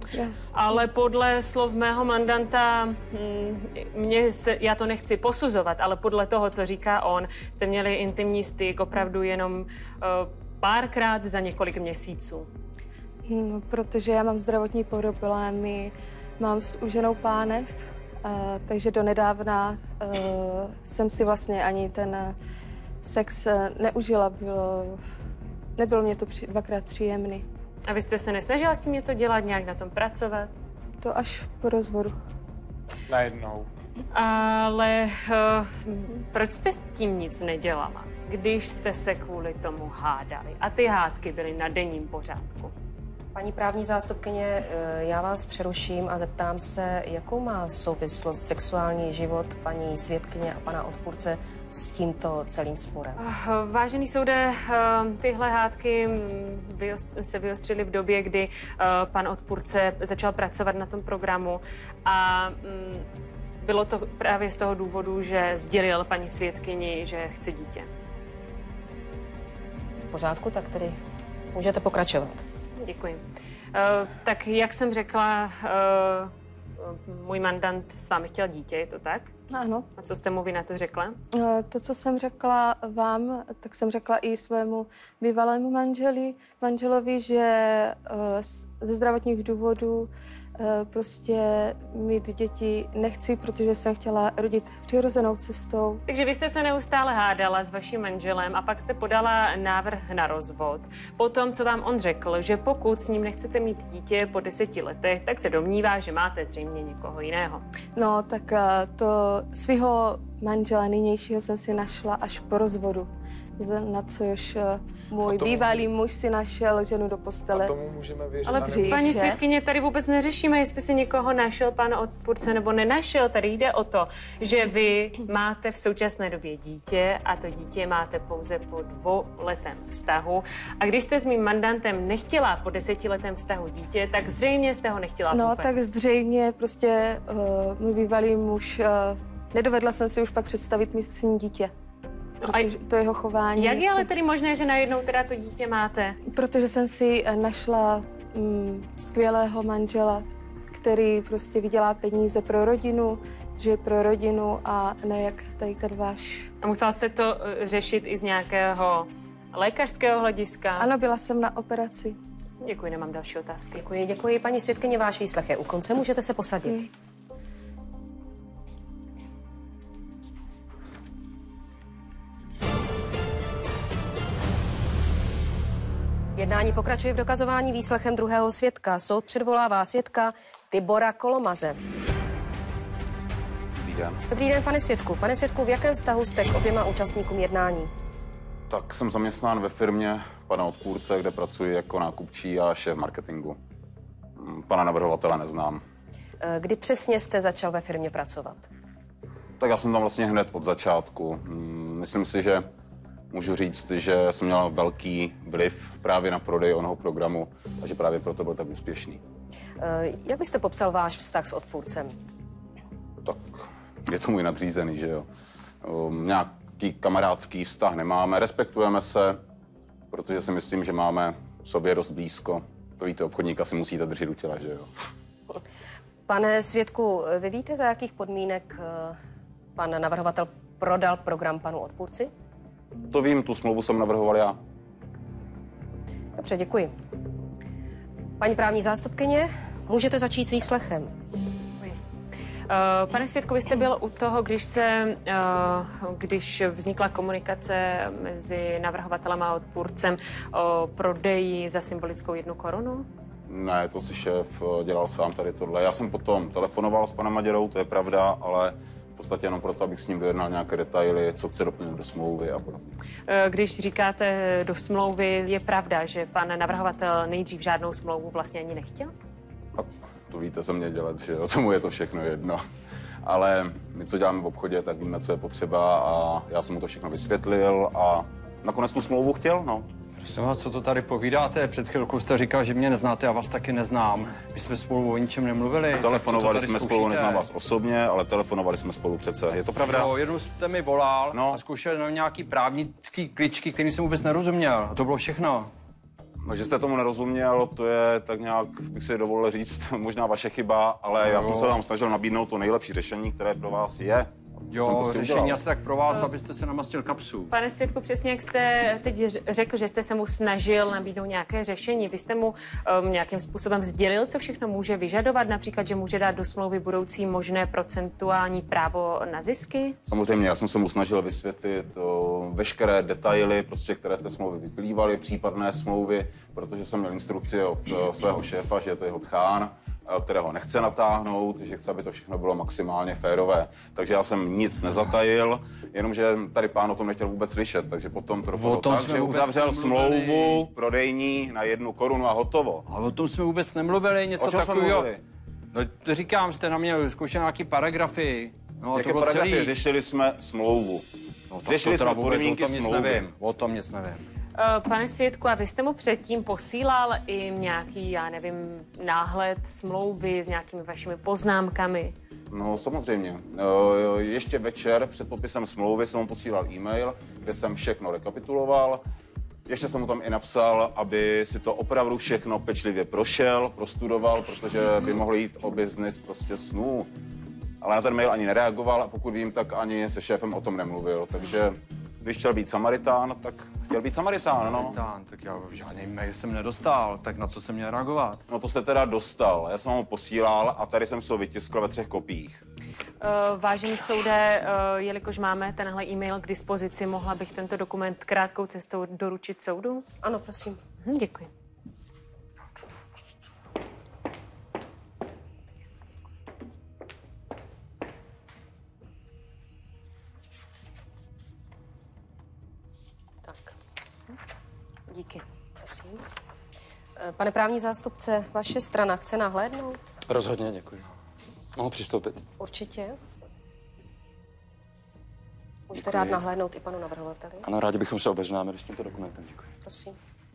S7: Yes.
S6: Ale podle slov mého mandanta, hm, mě se, já to nechci posuzovat, ale podle toho, co říká on, jste měli intimní styk opravdu jenom uh, párkrát za několik měsíců.
S7: No, protože já mám zdravotní problémy, mám s uženou pánev, uh, takže donedávna uh, jsem si vlastně ani ten uh, sex uh, neužila. Bylo, nebylo mě to při, dvakrát příjemný.
S6: A vy jste se nesnažila s tím něco dělat, nějak na tom pracovat?
S7: To až po rozvodu.
S4: Najednou.
S6: Ale uh, proč jste s tím nic nedělala, když jste se kvůli tomu hádali a ty hádky byly na denním pořádku?
S2: Paní právní zástupkyně, já vás přeruším a zeptám se, jakou má souvislost sexuální život paní svědkyně a pana odpůrce s tímto celým sporem?
S6: Vážený soude, tyhle hádky se vyostřily v době, kdy pan odpůrce začal pracovat na tom programu a bylo to právě z toho důvodu, že sdělil paní svědkyni, že chce dítě.
S2: V pořádku, tak tedy můžete pokračovat.
S6: Děkuji. Uh, tak jak jsem řekla, uh, můj mandant s vámi chtěl dítě, je to tak?
S7: Ano.
S6: A co jste mu vy na to řekla?
S7: Uh, to, co jsem řekla vám, tak jsem řekla i svému bývalému manželi, manželovi, že uh, ze zdravotních důvodů prostě mít děti nechci, protože jsem chtěla rodit přirozenou cestou.
S6: Takže vy jste se neustále hádala s vaším manželem a pak jste podala návrh na rozvod. Potom, co vám on řekl, že pokud s ním nechcete mít dítě po deseti letech, tak se domnívá, že máte zřejmě někoho jiného.
S7: No, tak to svého manžela nynějšího jsem si našla až po rozvodu. Na což můj tomu... bývalý muž si našel ženu do postele.
S4: A tomu můžeme věřit.
S6: Ale paní svědkyně, tady vůbec neřešíme, jestli si někoho našel pan odpůrce nebo nenašel. Tady jde o to, že vy máte v současné době dítě a to dítě máte pouze po dvouletém vztahu. A když jste s mým mandantem nechtěla po desetiletém vztahu dítě, tak zřejmě jste ho nechtěla
S7: No,
S6: vůbec.
S7: tak zřejmě prostě uh, můj bývalý muž, uh, nedovedla jsem si už pak představit mít s ním dítě. Protože to jeho chování.
S6: Jak je ale tedy možné, že najednou teda to dítě máte?
S7: Protože jsem si našla mm, skvělého manžela, který prostě vydělá peníze pro rodinu, že pro rodinu a ne jak tady ten váš.
S6: A musela jste to uh, řešit i z nějakého lékařského hlediska?
S7: Ano, byla jsem na operaci.
S6: Děkuji, nemám další otázky.
S2: Děkuji, děkuji. Paní svědkyně, váš výslech je u konce, můžete se posadit.
S7: Děkuji.
S2: Jednání pokračuje v dokazování výslechem druhého svědka. Soud předvolává svědka Tibora Kolomaze.
S8: Dobrý den.
S2: Dobrý den, pane svědku. Pane svědku, v jakém vztahu jste k oběma účastníkům jednání?
S8: Tak jsem zaměstnán ve firmě pana odpůrce, kde pracuji jako nákupčí a šéf marketingu. Pana navrhovatele neznám.
S2: Kdy přesně jste začal ve firmě pracovat?
S8: Tak já jsem tam vlastně hned od začátku. Myslím si, že můžu říct, že jsem měl velký vliv právě na prodej onoho programu a že právě proto byl tak úspěšný.
S2: Jak byste popsal váš vztah s odpůrcem?
S8: Tak je to můj nadřízený, že jo. Nějaký kamarádský vztah nemáme, respektujeme se, protože si myslím, že máme sobě dost blízko. To víte, obchodníka si musíte držet u těla, že jo.
S2: Pane svědku, vy víte, za jakých podmínek pan navrhovatel prodal program panu odpůrci?
S8: To vím, tu smlouvu jsem navrhoval já.
S2: Dobře, děkuji. Paní právní zástupkyně, můžete začít s výslechem.
S6: Uh, pane svědku, vy jste byl u toho, když se, uh, když vznikla komunikace mezi navrhovatelem a odpůrcem o prodeji za symbolickou jednu korunu?
S8: Ne, to si šéf dělal sám tady tohle. Já jsem potom telefonoval s panem Maděrou, to je pravda, ale v podstatě jenom proto, abych s ním dojednal nějaké detaily, co chce doplnit do smlouvy a podobně.
S6: Když říkáte do smlouvy, je pravda, že pan navrhovatel nejdřív žádnou smlouvu vlastně ani nechtěl?
S8: A to víte, zemědělec, že jo, tomu je to všechno jedno. Ale my, co děláme v obchodě, tak víme, co je potřeba a já jsem mu to všechno vysvětlil a nakonec tu smlouvu chtěl, no.
S3: Prosím vás, co to tady povídáte? Před chvilkou jste říkal, že mě neznáte, já vás taky neznám. My jsme spolu o ničem nemluvili.
S8: Telefonovali jsme
S3: zkoušíte?
S8: spolu, neznám vás osobně, ale telefonovali jsme spolu přece. Je to pravda?
S3: No, jednou jste mi volal
S8: no.
S3: a zkoušel na nějaký právnický kličky, kterým jsem vůbec nerozuměl. A to bylo všechno.
S8: No, že jste tomu nerozuměl, to je tak nějak, bych si dovolil říct, možná vaše chyba, ale no, já jsem se vám snažil nabídnout to nejlepší řešení, které pro vás je.
S3: Jo, řešení asi tak pro vás, abyste se namastil kapsu.
S6: Pane Světku, přesně jak jste teď řekl, že jste se mu snažil nabídnout nějaké řešení, vy jste mu um, nějakým způsobem sdělil, co všechno může vyžadovat, například, že může dát do smlouvy budoucí možné procentuální právo na zisky?
S8: Samozřejmě, já jsem se mu snažil vysvětlit o, veškeré detaily, prostě, které z té smlouvy vyplývaly, případné smlouvy, protože jsem měl instrukci od o, svého šéfa, že je to jeho tchán, kterého nechce natáhnout, že chce, aby to všechno bylo maximálně férové. Takže já jsem nic nezatajil, jenomže tady pán o tom nechtěl vůbec slyšet, takže potom to dopadlo tak, že uzavřel smlouvu prodejní na jednu korunu a hotovo.
S3: Ale o tom jsme vůbec nemluvili, něco takového. No to říkám, jste na mě zkoušel nějaký paragrafy. No,
S8: jaké paragrafy? Celý... Řešili jsme smlouvu.
S3: No,
S8: Řešili jsme podmínky smlouvy.
S3: O tom nic nevím.
S6: Pane Světku, a vy jste mu předtím posílal i nějaký, já nevím, náhled smlouvy s nějakými vašimi poznámkami?
S8: No samozřejmě. Ještě večer před podpisem smlouvy jsem mu posílal e-mail, kde jsem všechno rekapituloval. Ještě jsem mu tam i napsal, aby si to opravdu všechno pečlivě prošel, prostudoval, protože by mohl jít o biznis prostě snů. Ale na ten mail ani nereagoval a pokud vím, tak ani se šéfem o tom nemluvil. Takže když chtěl být Samaritán, tak chtěl být Samaritán, no.
S3: Samaritán, tak já žádný mail jsem nedostal, tak na co jsem měl reagovat?
S8: No to jste teda dostal, já jsem ho posílal a tady jsem se ho vytiskl ve třech kopiích.
S6: Uh, vážený soude, uh, jelikož máme tenhle e-mail k dispozici, mohla bych tento dokument krátkou cestou doručit soudu?
S2: Ano, prosím.
S6: Hm, děkuji.
S2: Díky. Prosím. Pane právní zástupce, vaše strana chce nahlédnout?
S5: Rozhodně, děkuji. Mohu přistoupit?
S2: Určitě. Můžete rád nahlédnout i panu navrhovateli?
S5: Ano, rádi bychom se obeznámili s tímto dokumentem. Děkuji.
S2: Prosím.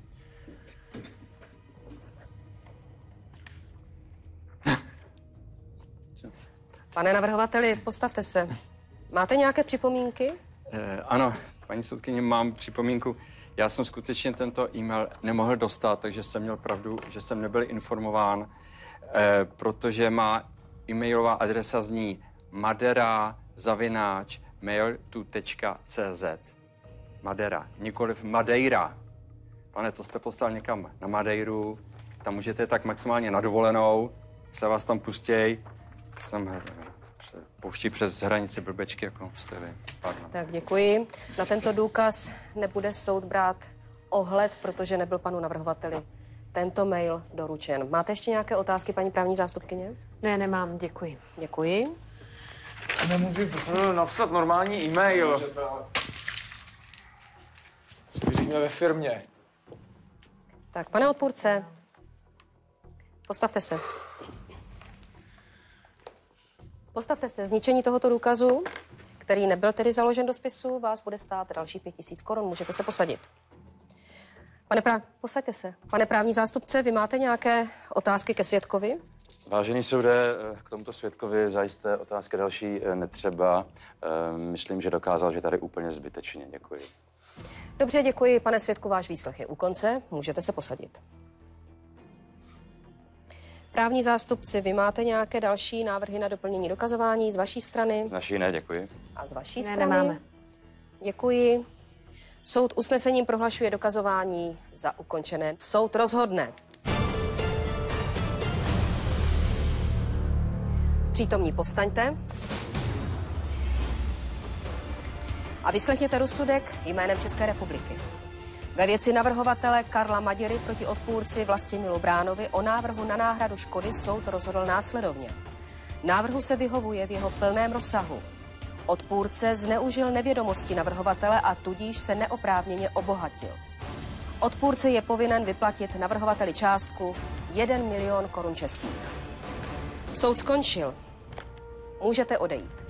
S2: Pane navrhovateli, postavte se. Máte nějaké připomínky?
S3: Eh, ano, paní soudkyně, mám připomínku. Já jsem skutečně tento e-mail nemohl dostat, takže jsem měl pravdu, že jsem nebyl informován, eh, protože má e-mailová adresa zní madera zavináč mailtu tečka cé zet. Madera, nikoliv Madeira. Pane, to jste poslal někam na Madeiru, tam můžete tak maximálně na dovolenou, se vás tam pustěj, jsem pouští přes hranici blbečky, jako jste vy. Pardon.
S2: Tak děkuji. Na tento důkaz nebude soud brát ohled, protože nebyl panu navrhovateli tento mail doručen. Máte ještě nějaké otázky, paní právní zástupkyně?
S6: Ne, nemám, děkuji.
S2: Děkuji.
S4: Nemůžu no, napsat normální e-mail. Jsme ve firmě.
S2: Tak, pane odpůrce, postavte se. Postavte se. Zničení tohoto důkazu, který nebyl tedy založen do spisu, vás bude stát další pět tisíc korun. Můžete se posadit. Pane práv... Posaďte se. Pane právní zástupce, vy máte nějaké otázky ke svědkovi?
S5: Vážený soude, k tomuto svědkovi zajisté otázky další netřeba. Myslím, že dokázal, že tady úplně zbytečně. Děkuji.
S2: Dobře, děkuji. Pane svědku, váš výslech je u konce. Můžete se posadit. Právní zástupci, vy máte nějaké další návrhy na doplnění dokazování z vaší strany?
S5: Z naší ne, děkuji.
S2: A z vaší
S6: ne,
S2: strany?
S6: Nemáme.
S2: Děkuji. Soud usnesením prohlašuje dokazování za ukončené. Soud rozhodne. Přítomní, povstaňte. A vyslechněte rozsudek jménem České republiky. Ve věci navrhovatele Karla Maděry proti odpůrci Vlastimilu Bránovi o návrhu na náhradu škody soud rozhodl následovně. Návrhu se vyhovuje v jeho plném rozsahu. Odpůrce zneužil nevědomosti navrhovatele a tudíž se neoprávněně obohatil. Odpůrce je povinen vyplatit navrhovateli částku jeden milion korun českých. Soud skončil. Můžete odejít.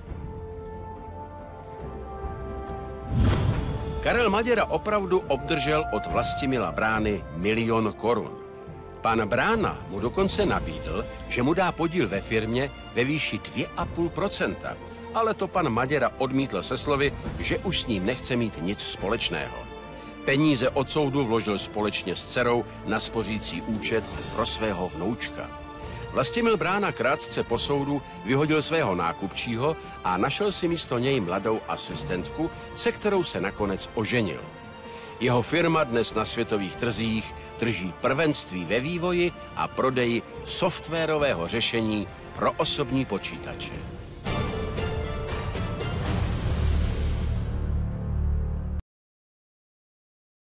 S1: Karel Maděra opravdu obdržel od Vlastimila Brány milion korun. Pan Brána mu dokonce nabídl, že mu dá podíl ve firmě ve výši dvě a půl procenta, ale to pan Maděra odmítl se slovy, že už s ním nechce mít nic společného. Peníze od soudu vložil společně s dcerou na spořící účet pro svého vnoučka. Vlastimil Brána krátce po soudu vyhodil svého nákupčího a našel si místo něj mladou asistentku, se kterou se nakonec oženil. Jeho firma dnes na světových trzích drží prvenství ve vývoji a prodeji softwarového řešení pro osobní počítače.